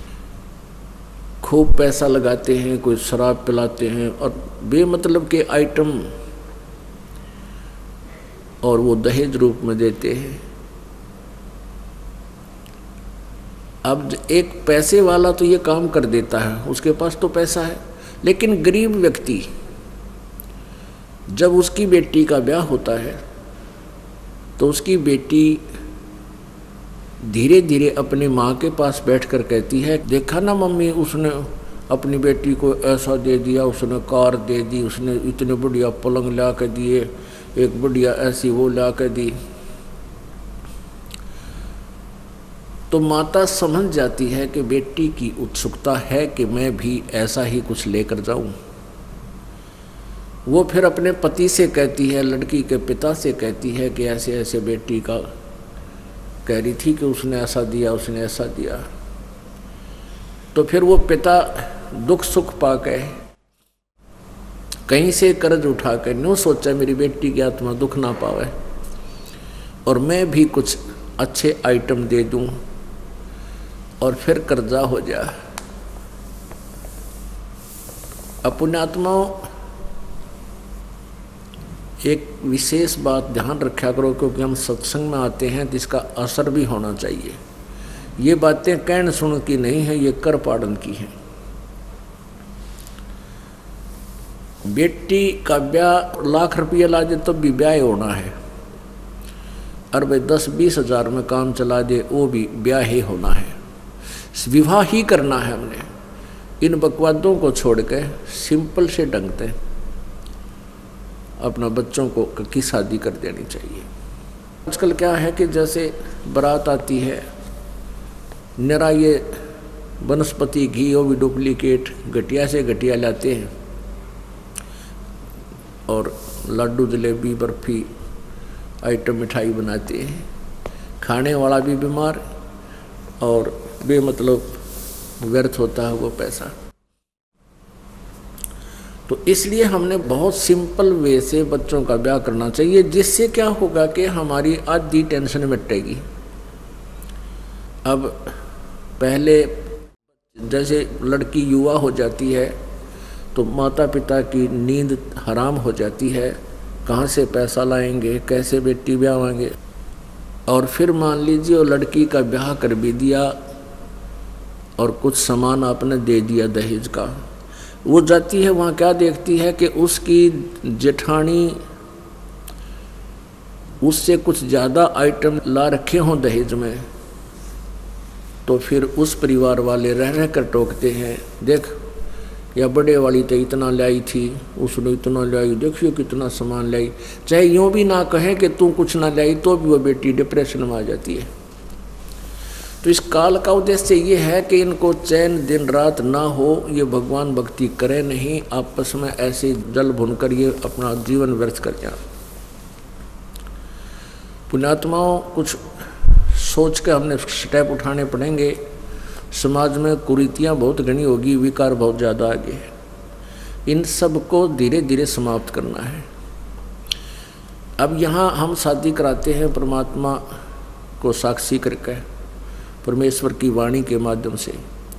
खूब पैसा लगाते हैं, कोई शराब पिलाते हैं और बेमतलब के आइटम, और वो दहेज रूप में देते हैं। अब एक पैसे वाला तो ये काम कर देता है, उसके पास तो पैसा है, लेकिन गरीब व्यक्ति जब उसकी बेटी का ब्याह होता है तो उसकी बेटी धीरे धीरे अपनी माँ के पास बैठकर कहती है, देखा ना मम्मी, उसने अपनी बेटी को ऐसा दे दिया, उसने कार दे दी, उसने इतने बढ़िया पलंग ला के दिए, एक बढ़िया ऐसी वो ला के दी। तो माता समझ जाती है कि बेटी की उत्सुकता है कि मैं भी ऐसा ही कुछ लेकर जाऊं। वो फिर अपने पति से कहती है, लड़की के पिता से कहती है कि ऐसे ऐसे बेटी का कह रही थी कि उसने ऐसा दिया, उसने ऐसा दिया। तो फिर वो पिता दुख सुख पाके कहीं से कर्ज उठा कर न्यू सोचा मेरी बेटी की आत्मा दुख ना पावे और मैं भी कुछ अच्छे आइटम दे दूं और फिर कर्जा हो जाए। अपने आत्माओं, एक विशेष बात ध्यान रखा करो, क्योंकि हम सत्संग में आते हैं तो इसका असर भी होना चाहिए। ये बातें कहन सुन की नहीं है, ये कर पाड़न की है। बेटी का ब्याह लाख रुपया ला दे तब भी ब्याह होना है, और भाई दस बीस हजार में काम चला दे वो भी ब्याह ही होना है, विवाह ही करना है। हमने इन बकवादों को छोड़ के सिंपल से ढंग से अपना बच्चों को की शादी कर देनी चाहिए। आजकल क्या है कि जैसे बारात आती है, निरा ये वनस्पति घी वो भी डुप्लीकेट घटिया से घटिया लाते हैं, और लड्डू जलेबी बर्फी आइटम मिठाई बनाते हैं। खाने वाला भी बीमार और बेमतलब व्यर्थ होता है वो पैसा। तो इसलिए हमने बहुत सिंपल वे से बच्चों का ब्याह करना चाहिए, जिससे क्या होगा कि हमारी आधी टेंशन मिटेगी। अब पहले जैसे लड़की युवा हो जाती है तो माता पिता की नींद हराम हो जाती है, कहाँ से पैसा लाएंगे, कैसे बेटी ब्याहेंगे। और फिर मान लीजिए वो लड़की का ब्याह कर भी दिया और कुछ सामान आपने दे दिया दहेज का, वो जाती है वहाँ क्या देखती है कि उसकी जेठानी उससे कुछ ज़्यादा आइटम ला रखे हों दहेज में, तो फिर उस परिवार वाले रह रह कर टोकते हैं, देख या बड़े वाली तो इतना लाई थी, उसने इतना लाई, देखिए कितना सामान लाई। चाहे यूँ भी ना कहें कि तू कुछ ना लाई तो भी वो बेटी डिप्रेशन में आ जाती है। तो इस काल का उद्देश्य ये है कि इनको चैन दिन रात ना हो, ये भगवान भक्ति करें नहीं, आपस में ऐसे जल भुनकर ये अपना जीवन व्यर्थ कर जाए। पुण्यात्माओं, कुछ सोच के हमने स्टेप उठाने पड़ेंगे। समाज में कुरीतियाँ बहुत घनी होगी, विकार बहुत ज़्यादा आगे है, इन सब को धीरे धीरे समाप्त करना है। अब यहाँ हम शादी कराते हैं परमात्मा को साक्षी करके, परमेश्वर की वाणी के माध्यम से।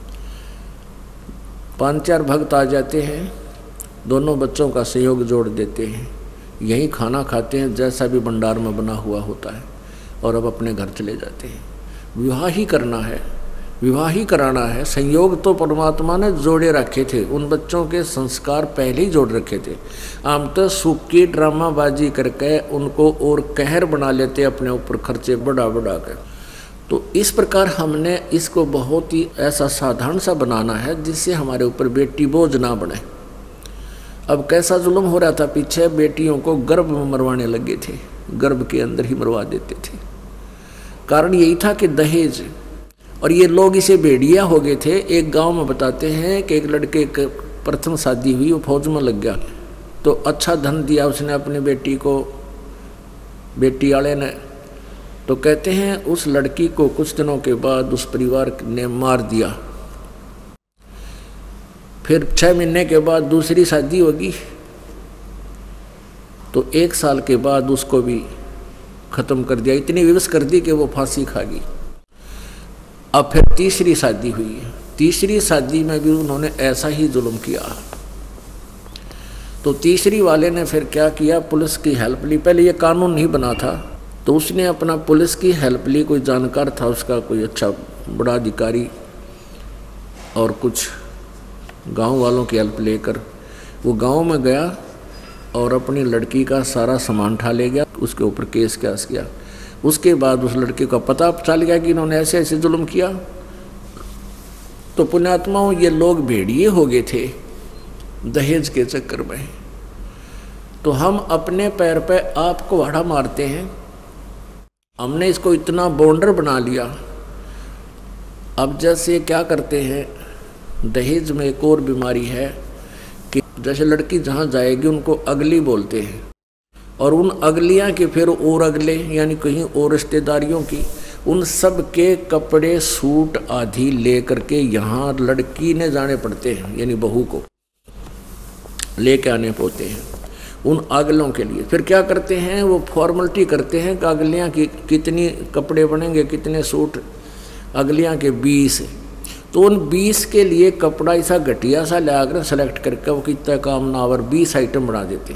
पांच चार भक्त आ जाते हैं, दोनों बच्चों का सहयोग जोड़ देते हैं, यहीं खाना खाते हैं जैसा भी भंडार में बना हुआ होता है, और अब अपने घर चले जाते हैं। विवाह ही करना है, विवाह ही कराना है। संयोग तो परमात्मा ने जोड़े रखे थे, उन बच्चों के संस्कार पहले ही जोड़ रखे थे। हम तो सूखी ड्रामाबाजी करके उनको और कहर बना लेते अपने ऊपर, खर्चे बढ़ा बढ़ा कर। तो इस प्रकार हमने इसको बहुत ही ऐसा साधारण सा बनाना है जिससे हमारे ऊपर बेटी बोझ ना बने। अब कैसा जुल्म हो रहा था पीछे, बेटियों को गर्भ में मरवाने लगे थे, गर्भ के अंदर ही मरवा देते थे। कारण यही था कि दहेज, और ये लोग इसे भेड़िया हो गए थे। एक गांव में बताते हैं कि एक लड़के की प्रथम शादी हुई, वो फौज में लग गया, तो अच्छा धन दिया उसने अपनी बेटी को, बेटी वाले ने। तो कहते हैं उस लड़की को कुछ दिनों के बाद उस परिवार ने मार दिया। फिर छः महीने के बाद दूसरी शादी होगी, तो एक साल के बाद उसको भी ख़त्म कर दिया, इतनी विवश कर दी कि वो फांसी खा गई। अब फिर तीसरी शादी हुई, तीसरी शादी में भी उन्होंने ऐसा ही जुल्म किया। तो तीसरी वाले ने फिर क्या किया, पुलिस की हेल्प ली। पहले ये कानून नहीं बना था, तो उसने अपना पुलिस की हेल्प ली, कोई जानकार था उसका, कोई अच्छा बड़ा अधिकारी, और कुछ गांव वालों की हेल्प लेकर वो गांव में गया और अपनी लड़की का सारा सामान उठा ले गया, उसके ऊपर केस कैस किया। उसके बाद उस लड़के का पता चल गया कि इन्होंने ऐसे ऐसे जुल्म किया। तो पुण्यात्माओं, ये लोग भेड़िए हो गए थे दहेज के चक्कर में। तो हम अपने पैर पे आपको वाड़ा मारते हैं, हमने इसको इतना बॉन्डर बना लिया। अब जैसे क्या करते हैं, दहेज में एक और बीमारी है कि जैसे लड़की जहाँ जाएगी उनको अगली बोलते हैं, और उन अगलियाँ के फिर और अगले, यानी कहीं और रिश्तेदारियों की, उन सब के कपड़े सूट आदि ले करके यहाँ लड़की ने जाने पड़ते हैं, यानी बहू को लेके आने पड़ते हैं उन अगलों के लिए। फिर क्या करते हैं, वो फॉर्मलिटी करते हैं कि अगलियाँ की कितनी कपड़े बनेंगे, कितने सूट, अगलियाँ के बीस। तो उन बीस के लिए कपड़ा ऐसा घटिया सा ला कर सेलेक्ट करके वो कितना काम ना और बीस आइटम बना देते।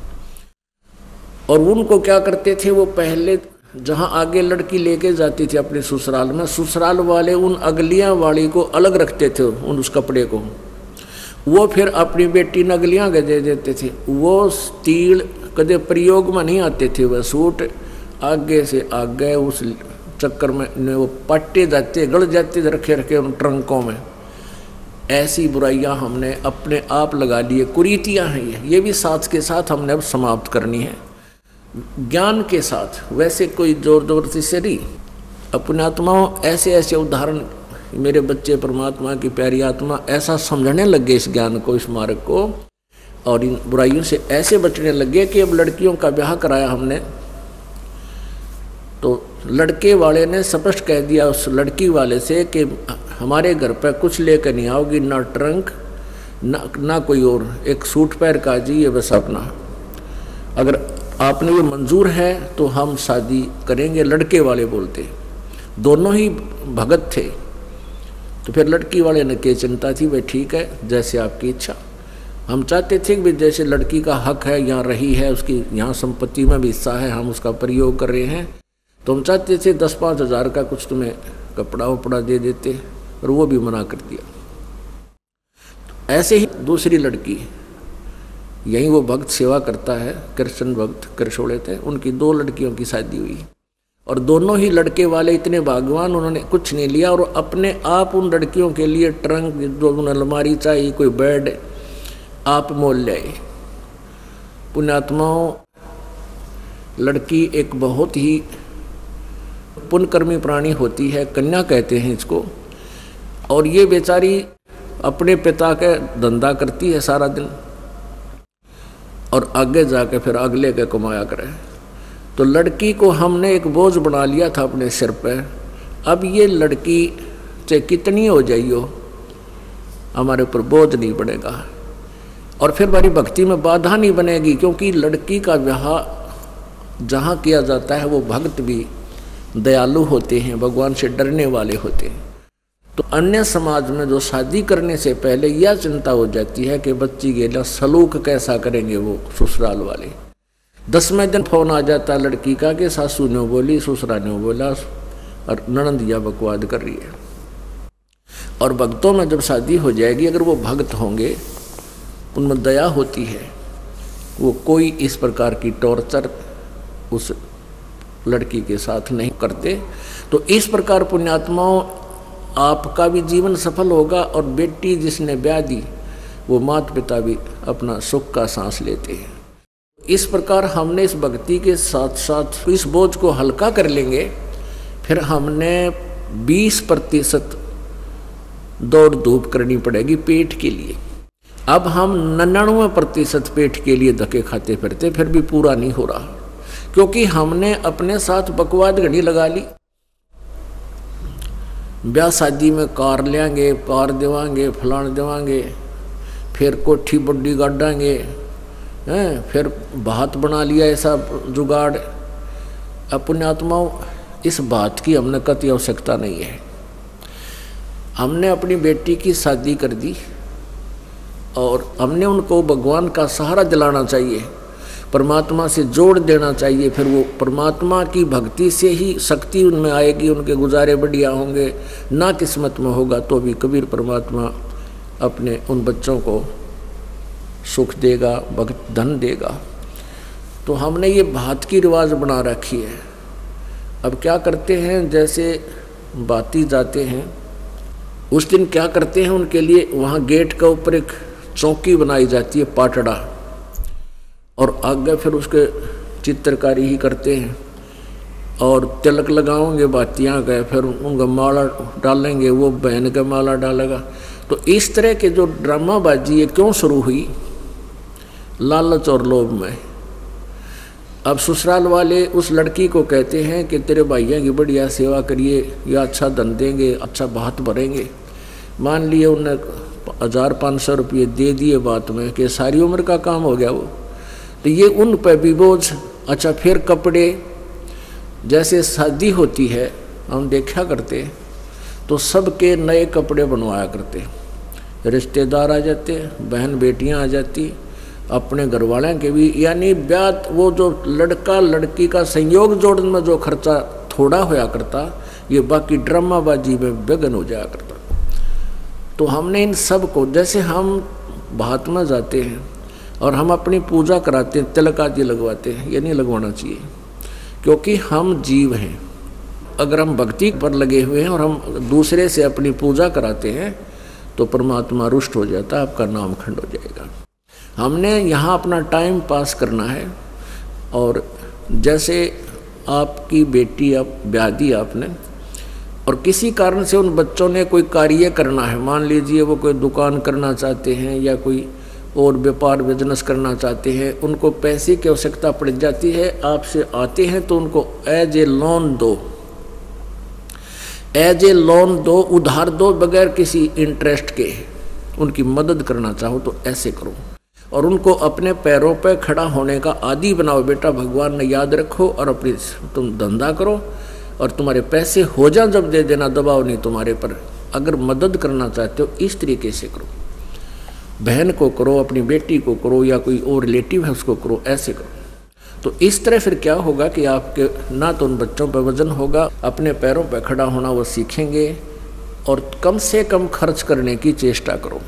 और उनको क्या करते थे, वो पहले जहाँ आगे लड़की लेके जाती थी अपने ससुराल में, ससुराल वाले उन अगलियाँ वाली को अलग रखते थे, उन उस कपड़े को। वो फिर अपनी बेटी नगलियाँ के दे देते थे। वो तीड़ कदे प्रयोग में नहीं आते थे, वह सूट आगे से आगे उस चक्कर में वो पट्टे जाते, गड़ जाते रखे रखे उन ट्रंकों में। ऐसी बुराइयां हमने अपने आप लगा लिए, कुरीतियां हैं ये ये भी साथ के साथ हमने अब समाप्त करनी है, ज्ञान के साथ। वैसे कोई जोर जबरदस्ती से नहीं। अपने आत्माओं, ऐसे ऐसे उदाहरण मेरे बच्चे परमात्मा की प्यारी आत्मा ऐसा समझने लगे इस ज्ञान को, इस मार्ग को, और इन बुराइयों से ऐसे बचने लगे कि अब लड़कियों का ब्याह कराया हमने, तो लड़के वाले ने स्पष्ट कह दिया उस लड़की वाले से कि हमारे घर पर कुछ लेकर नहीं आओगी, ना ट्रंक ना ना कोई और, एक सूट पैर का जी, ये बस अपना, अगर आपने ये मंजूर है तो हम शादी करेंगे। लड़के वाले बोलते, दोनों ही भगत थे। तो फिर लड़की वाले ने क्या चिंता थी, भाई ठीक है जैसे आपकी इच्छा। हम चाहते थे कि जैसे लड़की का हक है, यहाँ रही है, उसकी यहाँ संपत्ति में भी हिस्सा है, हम उसका प्रयोग कर रहे हैं, तो तो हम चाहते थे दस पाँच हजार का कुछ तुम्हें कपड़ा वपड़ा दे देते, और वो भी मना कर दिया। ऐसे ही दूसरी लड़की, यहीं वो भक्त सेवा करता है, कृष्ण भक्त करशोड़े थे, उनकी दो लड़कियों की शादी हुई, और दोनों ही लड़के वाले इतने भाग्यवान, उन्होंने कुछ नहीं लिया और अपने आप उन लड़कियों के लिए ट्रंक, जो उन्हें अलमारी चाहिए, कोई बेड, आप मोल ले आए। पुण्यात्माओं, लड़की एक बहुत ही पुण्यकर्मी प्राणी होती है, कन्या कहते हैं इसको, और ये बेचारी अपने पिता के धंधा करती है सारा दिन, और आगे जाके फिर अगले के कमाया करे। तो लड़की को हमने एक बोझ बना लिया था अपने सिर पे। अब ये लड़की चाहे कितनी हो जाइयो, हमारे ऊपर बोझ नहीं पड़ेगा, और फिर हमारी भक्ति में बाधा नहीं बनेगी, क्योंकि लड़की का विवाह जहाँ किया जाता है वो भक्त भी दयालु होते हैं, भगवान से डरने वाले होते हैं। तो अन्य समाज में जो शादी करने से पहले यह चिंता हो जाती है कि बच्ची गेला सलूक कैसा करेंगे वो ससुराल वाले। दसवें दिन फोन आ जाता है लड़की का कि सासू ने बोली, ससुरा ने बोला, और ननंदिया बकवाद कर रही है। और भक्तों में जब शादी हो जाएगी, अगर वो भक्त होंगे, उनमें दया होती है, वो कोई इस प्रकार की टॉर्चर उस लड़की के साथ नहीं करते। तो इस प्रकार पुण्यात्माओं, आपका भी जीवन सफल होगा, और बेटी जिसने ब्याह दी वो माता पिता भी अपना सुख का सांस लेते हैं। इस प्रकार हमने इस भक्ति के साथ साथ इस बोझ को हल्का कर लेंगे। फिर हमने बीस प्रतिशत दौड़ धूप करनी पड़ेगी पेट के लिए। अब हम निन्यानवे प्रतिशत पेट के लिए धक्के खाते फिरते, फिर भी पूरा नहीं हो रहा, क्योंकि हमने अपने साथ बकवाद घड़ी लगा ली। ब्याह शादी में कार लेंगे, कार देवांगे, फलान देवांगे, फिर कोठी बड्डी गाड़ांगे, हैं, फिर भात बना लिया ऐसा जुगाड़। अब पुण्यात्माओं, इस बात की हमने कति आवश्यकता नहीं है। हमने अपनी बेटी की शादी कर दी, और हमने उनको भगवान का सहारा दिलाना चाहिए, परमात्मा से जोड़ देना चाहिए। फिर वो परमात्मा की भक्ति से ही शक्ति उनमें आएगी, उनके गुजारे बढ़िया होंगे। ना किस्मत में होगा तो भी कबीर परमात्मा अपने उन बच्चों को सुख देगा, भक्त धन देगा। तो हमने ये भात की रिवाज बना रखी है। अब क्या करते हैं, जैसे बाती जाते हैं उस दिन क्या करते हैं, उनके लिए वहाँ गेट का ऊपर एक चौकी बनाई जाती है, पाटड़ा, और आगे फिर उसके चित्रकारी ही करते हैं, और तिलक लगाओगे बातियाँ गए, फिर उनका माला डालेंगे, वो बहन का माला डालेगा। तो इस तरह के जो ड्रामाबाजी ये क्यों शुरू हुई, लालच और लोभ में। अब ससुराल वाले उस लड़की को कहते हैं कि तेरे भाइयों की बढ़िया सेवा करिए, या अच्छा धन देंगे, अच्छा बात भरेंगे। मान लिए उन्हें हजार पाँच सौ रुपये दे दिए बात में कि सारी उम्र का काम हो गया वो, तो ये उन पर भी बोझ। अच्छा, फिर कपड़े, जैसे शादी होती है हम देखा करते, तो सबके नए कपड़े बनवाया करते, रिश्तेदार आ जाते, बहन बेटियां आ जाती, अपने घर वालों के भी, यानी ब्याह, वो जो लड़का लड़की का संयोग जोड़ने में जो खर्चा थोड़ा होया करता, ये बाकी ड्रामाबाजी में बेगन हो जाया करता। तो हमने इन सब को, जैसे हम भात में जाते हैं और हम अपनी पूजा कराते हैं, तिलक आदि लगवाते हैं, ये नहीं लगवाना चाहिए, क्योंकि हम जीव हैं। अगर हम भक्ति पर लगे हुए हैं और हम दूसरे से अपनी पूजा कराते हैं तो परमात्मा रुष्ट हो जाता है, आपका नाम खंड हो जाएगा। हमने यहाँ अपना टाइम पास करना है। और जैसे आपकी बेटी अब ब्याह दी आपने, और किसी कारण से उन बच्चों ने कोई कार्य करना है, मान लीजिए वो कोई दुकान करना चाहते हैं या कोई और व्यापार बिजनेस करना चाहते हैं, उनको पैसे की आवश्यकता पड़ जाती है, आपसे आते हैं तो उनको एज ए लोन दो, एज ए लोन दो, उधार दो, बगैर किसी इंटरेस्ट के। उनकी मदद करना चाहो तो ऐसे करो, और उनको अपने पैरों पर खड़ा होने का आदी बनाओ। बेटा भगवान ने याद रखो, और अपनी तुम धंधा करो, और तुम्हारे पैसे हो जाए जब दे देना, दबाव नहीं तुम्हारे पर। अगर मदद करना चाहते हो इस तरीके से करो, बहन को करो, अपनी बेटी को करो, या कोई और रिलेटिव है उसको करो, ऐसे करो। तो इस तरह फिर क्या होगा कि आपके ना तो उन बच्चों पर वजन होगा, अपने पैरों पर खड़ा होना वो सीखेंगे, और कम से कम खर्च करने की चेष्टा करो।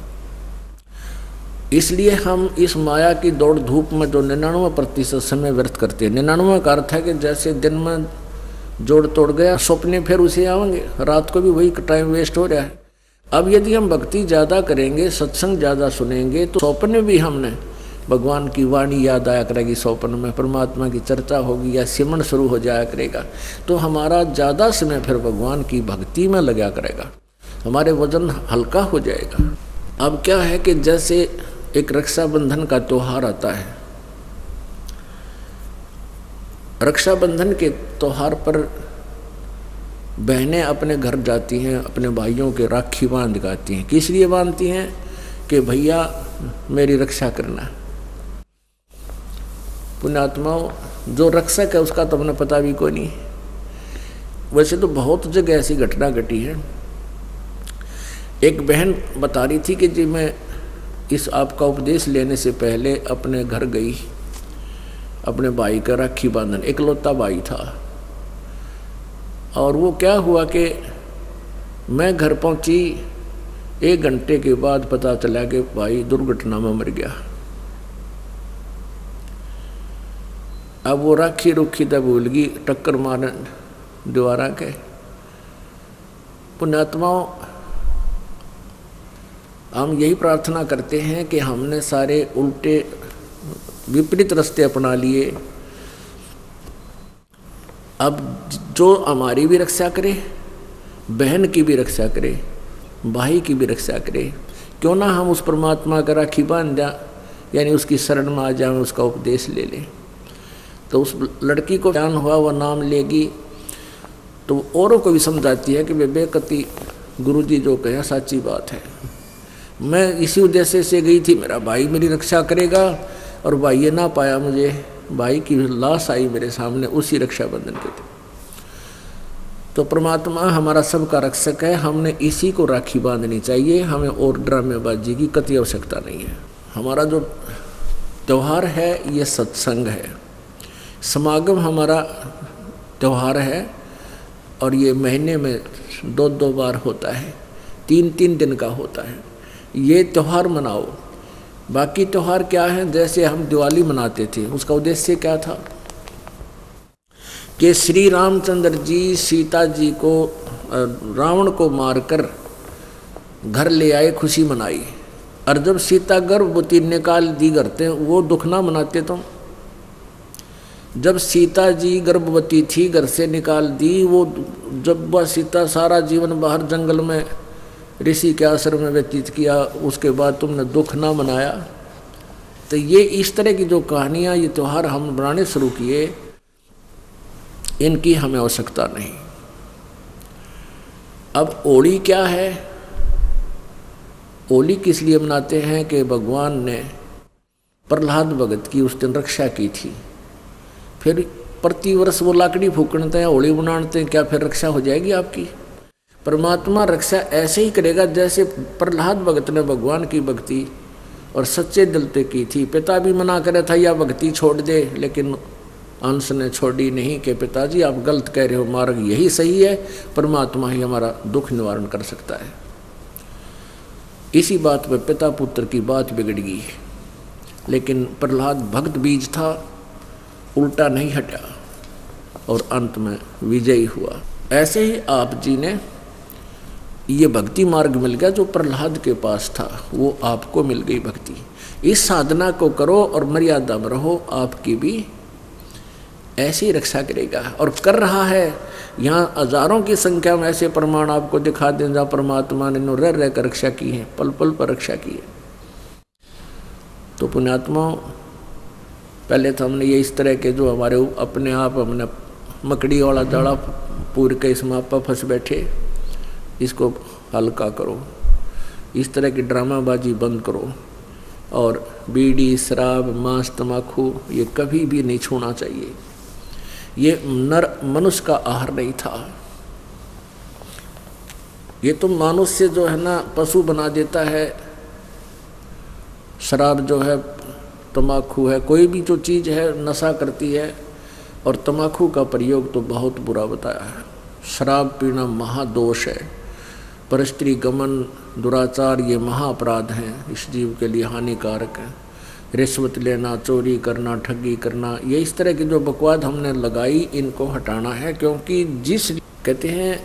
इसलिए हम इस माया की दौड़ धूप में जो निन्यानवे प्रतिशत समय व्यर्थ करते हैं, निन्यानवे का अर्थ है कि जैसे दिन में जोड़ तोड़ गया, सपने फिर उसे आएंगे, रात को भी वही टाइम वेस्ट हो रहा है। अब यदि हम भक्ति ज़्यादा करेंगे, सत्संग ज़्यादा सुनेंगे, तो सपने भी हमने भगवान की वाणी याद आया करेगी, सौपन में परमात्मा की चर्चा होगी या सिमरन शुरू हो जाया करेगा, तो हमारा ज़्यादा समय फिर भगवान की भक्ति में लगा करेगा, हमारे वजन हल्का हो जाएगा। अब क्या है कि जैसे एक रक्षाबंधन का त्यौहार आता है, रक्षाबंधन के त्यौहार पर बहनें अपने घर जाती हैं, अपने भाइयों के राखी बांध गाती हैं। किस लिए बांधती हैं? कि भैया मेरी रक्षा करना। पुण्यात्माओं, जो रक्षक है उसका तो हमें पता भी कोई नहीं। वैसे तो बहुत जगह ऐसी घटना घटी है। एक बहन बता रही थी कि जी मैं इस आपका उपदेश लेने से पहले अपने घर गई, अपने भाई का राखी बांधन, इकलौता भाई था, और वो क्या हुआ कि मैं घर पहुंची, एक घंटे के बाद पता चला कि भाई दुर्घटना में मर गया। अब वो राखी रुखी तब भूल गई, टक्कर मारने द्वारा के। पुण्यात्माओं, हम यही प्रार्थना करते हैं कि हमने सारे उल्टे विपरीत रास्ते अपना लिए। अब जो हमारी भी रक्षा करे, बहन की भी रक्षा करे, भाई की भी रक्षा करे, क्यों ना हम उस परमात्मा का राखी बांध जा, यानी उसकी शरण में आ जाए, उसका उपदेश ले लें। तो उस लड़की को ज्ञान हुआ, वह नाम लेगी तो औरों को भी समझाती है कि वे बेकती गुरुजी जो कहे सच्ची बात है। मैं इसी उद्देश्य से गई थी, मेरा भाई मेरी रक्षा करेगा, और भाई ये ना पाया मुझे, भाई की लाश आई मेरे सामने उसी रक्षाबंधन के दिन। तो परमात्मा हमारा सबका रक्षक है, हमने इसी को राखी बांधनी चाहिए, हमें और ड्रामेबाजी की कतई आवश्यकता नहीं है। हमारा जो त्यौहार है ये सत्संग है, समागम हमारा त्यौहार है, और ये महीने में दो दो बार होता है, तीन तीन दिन का होता है। ये त्यौहार मनाओ। बाकी त्यौहार क्या है? जैसे हम दिवाली मनाते थे, उसका उद्देश्य क्या था कि श्री रामचंद्र जी सीता जी को, रावण को मारकर घर ले आए, खुशी मनाई। और जब सीता गर्भवती निकाल दी करते, वो दुख ना मनाते तुम? जब सीता जी गर्भवती थी, घर से निकाल दी, वो जब वह सीता सारा जीवन बाहर जंगल में ऋषि के आश्रम में व्यतीत किया, उसके बाद तुमने दुख ना मनाया। तो ये इस तरह की जो कहानियाँ, ये त्यौहार हम बनाने शुरू किए, इनकी हमें आवश्यकता नहीं। अब होली क्या है? होली किस लिए मनाते हैं कि भगवान ने प्रहलाद भगत की उस दिन रक्षा की थी। फिर प्रतिवर्ष वो लाकड़ी फूकते हैं, होली मनाते हैं, क्या फिर रक्षा हो जाएगी आपकी? परमात्मा रक्षा ऐसे ही करेगा जैसे प्रहलाद भगत ने भगवान की भक्ति और सच्चे दिल से की थी। पिता भी मना करे था या भक्ति छोड़ दे, लेकिन अंश ने छोड़ी नहीं कि पिताजी आप गलत कह रहे हो, मार्ग यही सही है, परमात्मा ही हमारा दुख निवारण कर सकता है। इसी बात पर पिता पुत्र की बात बिगड़ गई, लेकिन प्रहलाद भक्त बीज था, उल्टा नहीं हटा और अंत में विजयी हुआ। ऐसे ही आप जी ने ये भक्ति मार्ग मिल गया जो प्रहलाद के पास था, वो आपको मिल गई भक्ति। इस साधना को करो और मर्यादा में रहो, आपकी भी ऐसी रक्षा करेगा और कर रहा है। यहाँ हजारों की संख्या में ऐसे प्रमाण आपको दिखा दें जहाँ परमात्मा ने रह रह कर रक्षा की है, पल पल पर रक्षा की है। तो पुण्यात्मा, पहले तो हमने ये इस तरह के जो हमारे अपने आप हमने मकड़ी वाला जाड़ा पूर के इसमें आप फंस बैठे, इसको हल्का करो। इस तरह की ड्रामाबाजी बंद करो, और बीड़ी, शराब, मांस, तम्बाकू ये कभी भी नहीं छूना चाहिए। ये नर मनुष्य का आहार नहीं था। ये तो मनुष्य जो है ना पशु बना देता है। शराब जो है तम्बाकू है, कोई भी जो चीज़ है नशा करती है। और तम्बाकू का प्रयोग तो बहुत बुरा बताया है। शराब पीना महादोष है, परस्त्री गमन, दुराचार ये महाअपराध हैं, इस जीव के लिए हानिकारक है। रिश्वत लेना, चोरी करना, ठगी करना, ये इस तरह की जो बकवाद हमने लगाई इनको हटाना है। क्योंकि जिस कहते हैं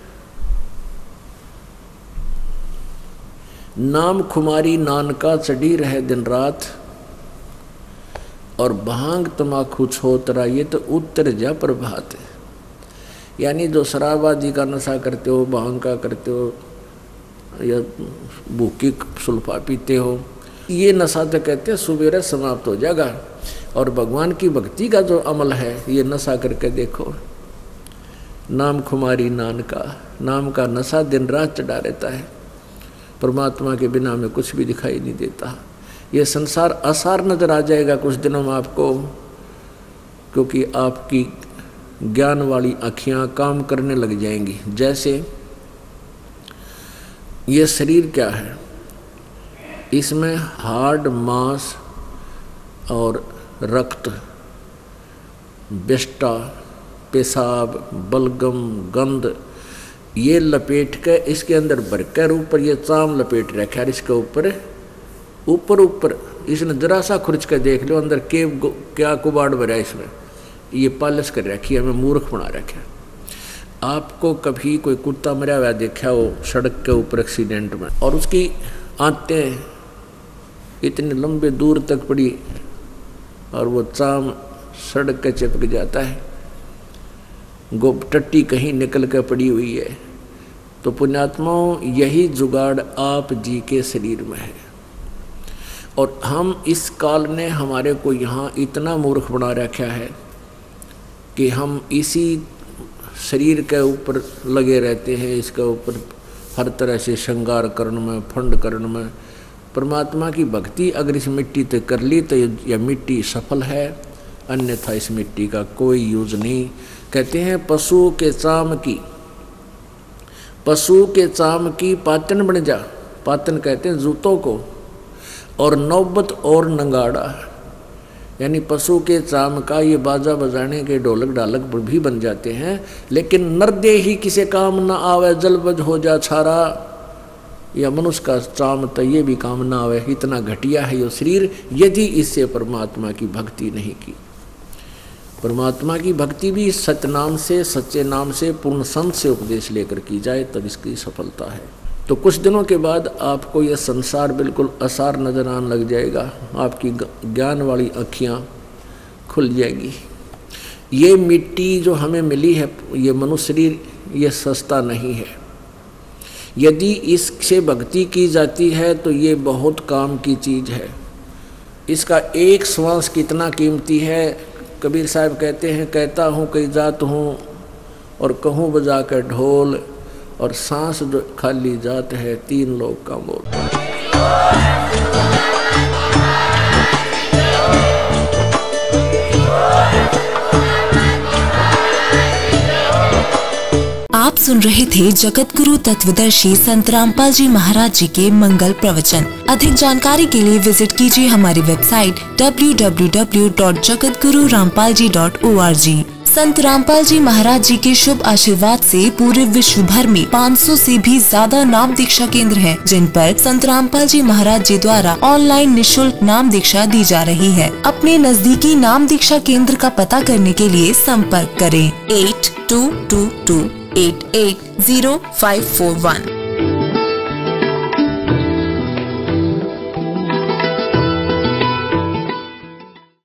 नाम खुमारी नानका चढ़ी रहे दिन रात, और भांग तम्बाकू छोतरा ये तो उत्तर जा प्रभात है। यानी जो शराब आदि का नशा करते हो, भांग का करते हो, या भूखी सुल्फा पीते हो, ये नशा तो कहते हैं सुबेरे समाप्त हो जाएगा। और भगवान की भक्ति का जो अमल है ये नशा करके देखो। नाम खुमारी नान का, नाम का नशा दिन रात चढ़ा रहता है। परमात्मा के बिना में कुछ भी दिखाई नहीं देता। ये संसार असार नजर आ जाएगा कुछ दिनों में आपको, क्योंकि आपकी ज्ञान वाली आँखियाँ काम करने लग जाएंगी। जैसे ये शरीर क्या है, इसमें हार्ड, मांस और रक्त, विष्टा, पेशाब, बलगम, गंध ये लपेट के इसके अंदर भरकर ऊपर ये चाम लपेट रखा है। इसके ऊपर ऊपर ऊपर इसने जरा सा खुरच कर देख लो अंदर के क्या कुबाड़ भरा इसमें, ये पालिश कर रखी है, हमें मूर्ख बना रखा है। आपको कभी कोई कुत्ता मरा हुआ देखा हो सड़क के ऊपर एक्सीडेंट में, और उसकी आंतें इतने लंबे दूर तक पड़ी और वो चाम सड़क के चिपक जाता है, गोब टट्टी कहीं निकल कर पड़ी हुई है। तो पुण्यात्माओं यही जुगाड़ आप जी के शरीर में है। और हम इस काल ने हमारे को यहाँ इतना मूर्ख बना रखा है कि हम इसी शरीर के ऊपर लगे रहते हैं, इसके ऊपर हर तरह से श्रृंगार करने में, फंड करने में। परमात्मा की भक्ति अगर इस मिट्टी ते कर ली तो यह मिट्टी सफल है, अन्यथा इस मिट्टी का कोई यूज नहीं। कहते हैं पशु के चाम की, पशु के चाम की पातन बन जा, पातन कहते हैं जूतों को, और नौबत और नंगाड़ा, यानी पशु के चाम का ये बाजा बजाने के ढोलक ढालक भी बन जाते हैं। लेकिन नरदे ही किसे काम न आवे, जलबज हो जा छारा, या मनुष्य का चाम तो ये भी काम ना आवे। इतना घटिया है ये शरीर, यदि इससे परमात्मा की भक्ति नहीं की। परमात्मा की भक्ति भी सतनाम से, सच्चे नाम से, पूर्ण संत से उपदेश लेकर की जाए तब इसकी सफलता है। तो कुछ दिनों के बाद आपको यह संसार बिल्कुल असार नजर आने लग जाएगा, आपकी ज्ञान वाली आँखियाँ खुल जाएगी। ये मिट्टी जो हमें मिली है, ये मनुष्य शरीर, ये सस्ता नहीं है। यदि इससे भक्ति की जाती है तो ये बहुत काम की चीज़ है। इसका एक श्वास कितना कीमती है। कबीर साहब कहते हैं, कहता हूँ कई जात हूँ और कहूँ बजा कर ढोल, और सांस जो खाली जात है तीन लोग का मोल। आप सुन रहे थे जगत गुरु तत्वदर्शी संत रामपाल जी महाराज जी के मंगल प्रवचन। अधिक जानकारी के लिए विजिट कीजिए हमारी website W W W dot Jagat Guru Rampal ji dot O R G. Sant Rampal जी महाराज जी के शुभ आशीर्वाद से पूरे विश्व भर में पाँच सौ से भी ज्यादा नाम दीक्षा केंद्र हैं, जिन पर संत रामपाल जी महाराज जी द्वारा ऑनलाइन निशुल्क नाम दीक्षा दी जा रही है। अपने नजदीकी नाम दीक्षा केंद्र का पता करने के लिए संपर्क करें eight two two two eight eight zero five four one.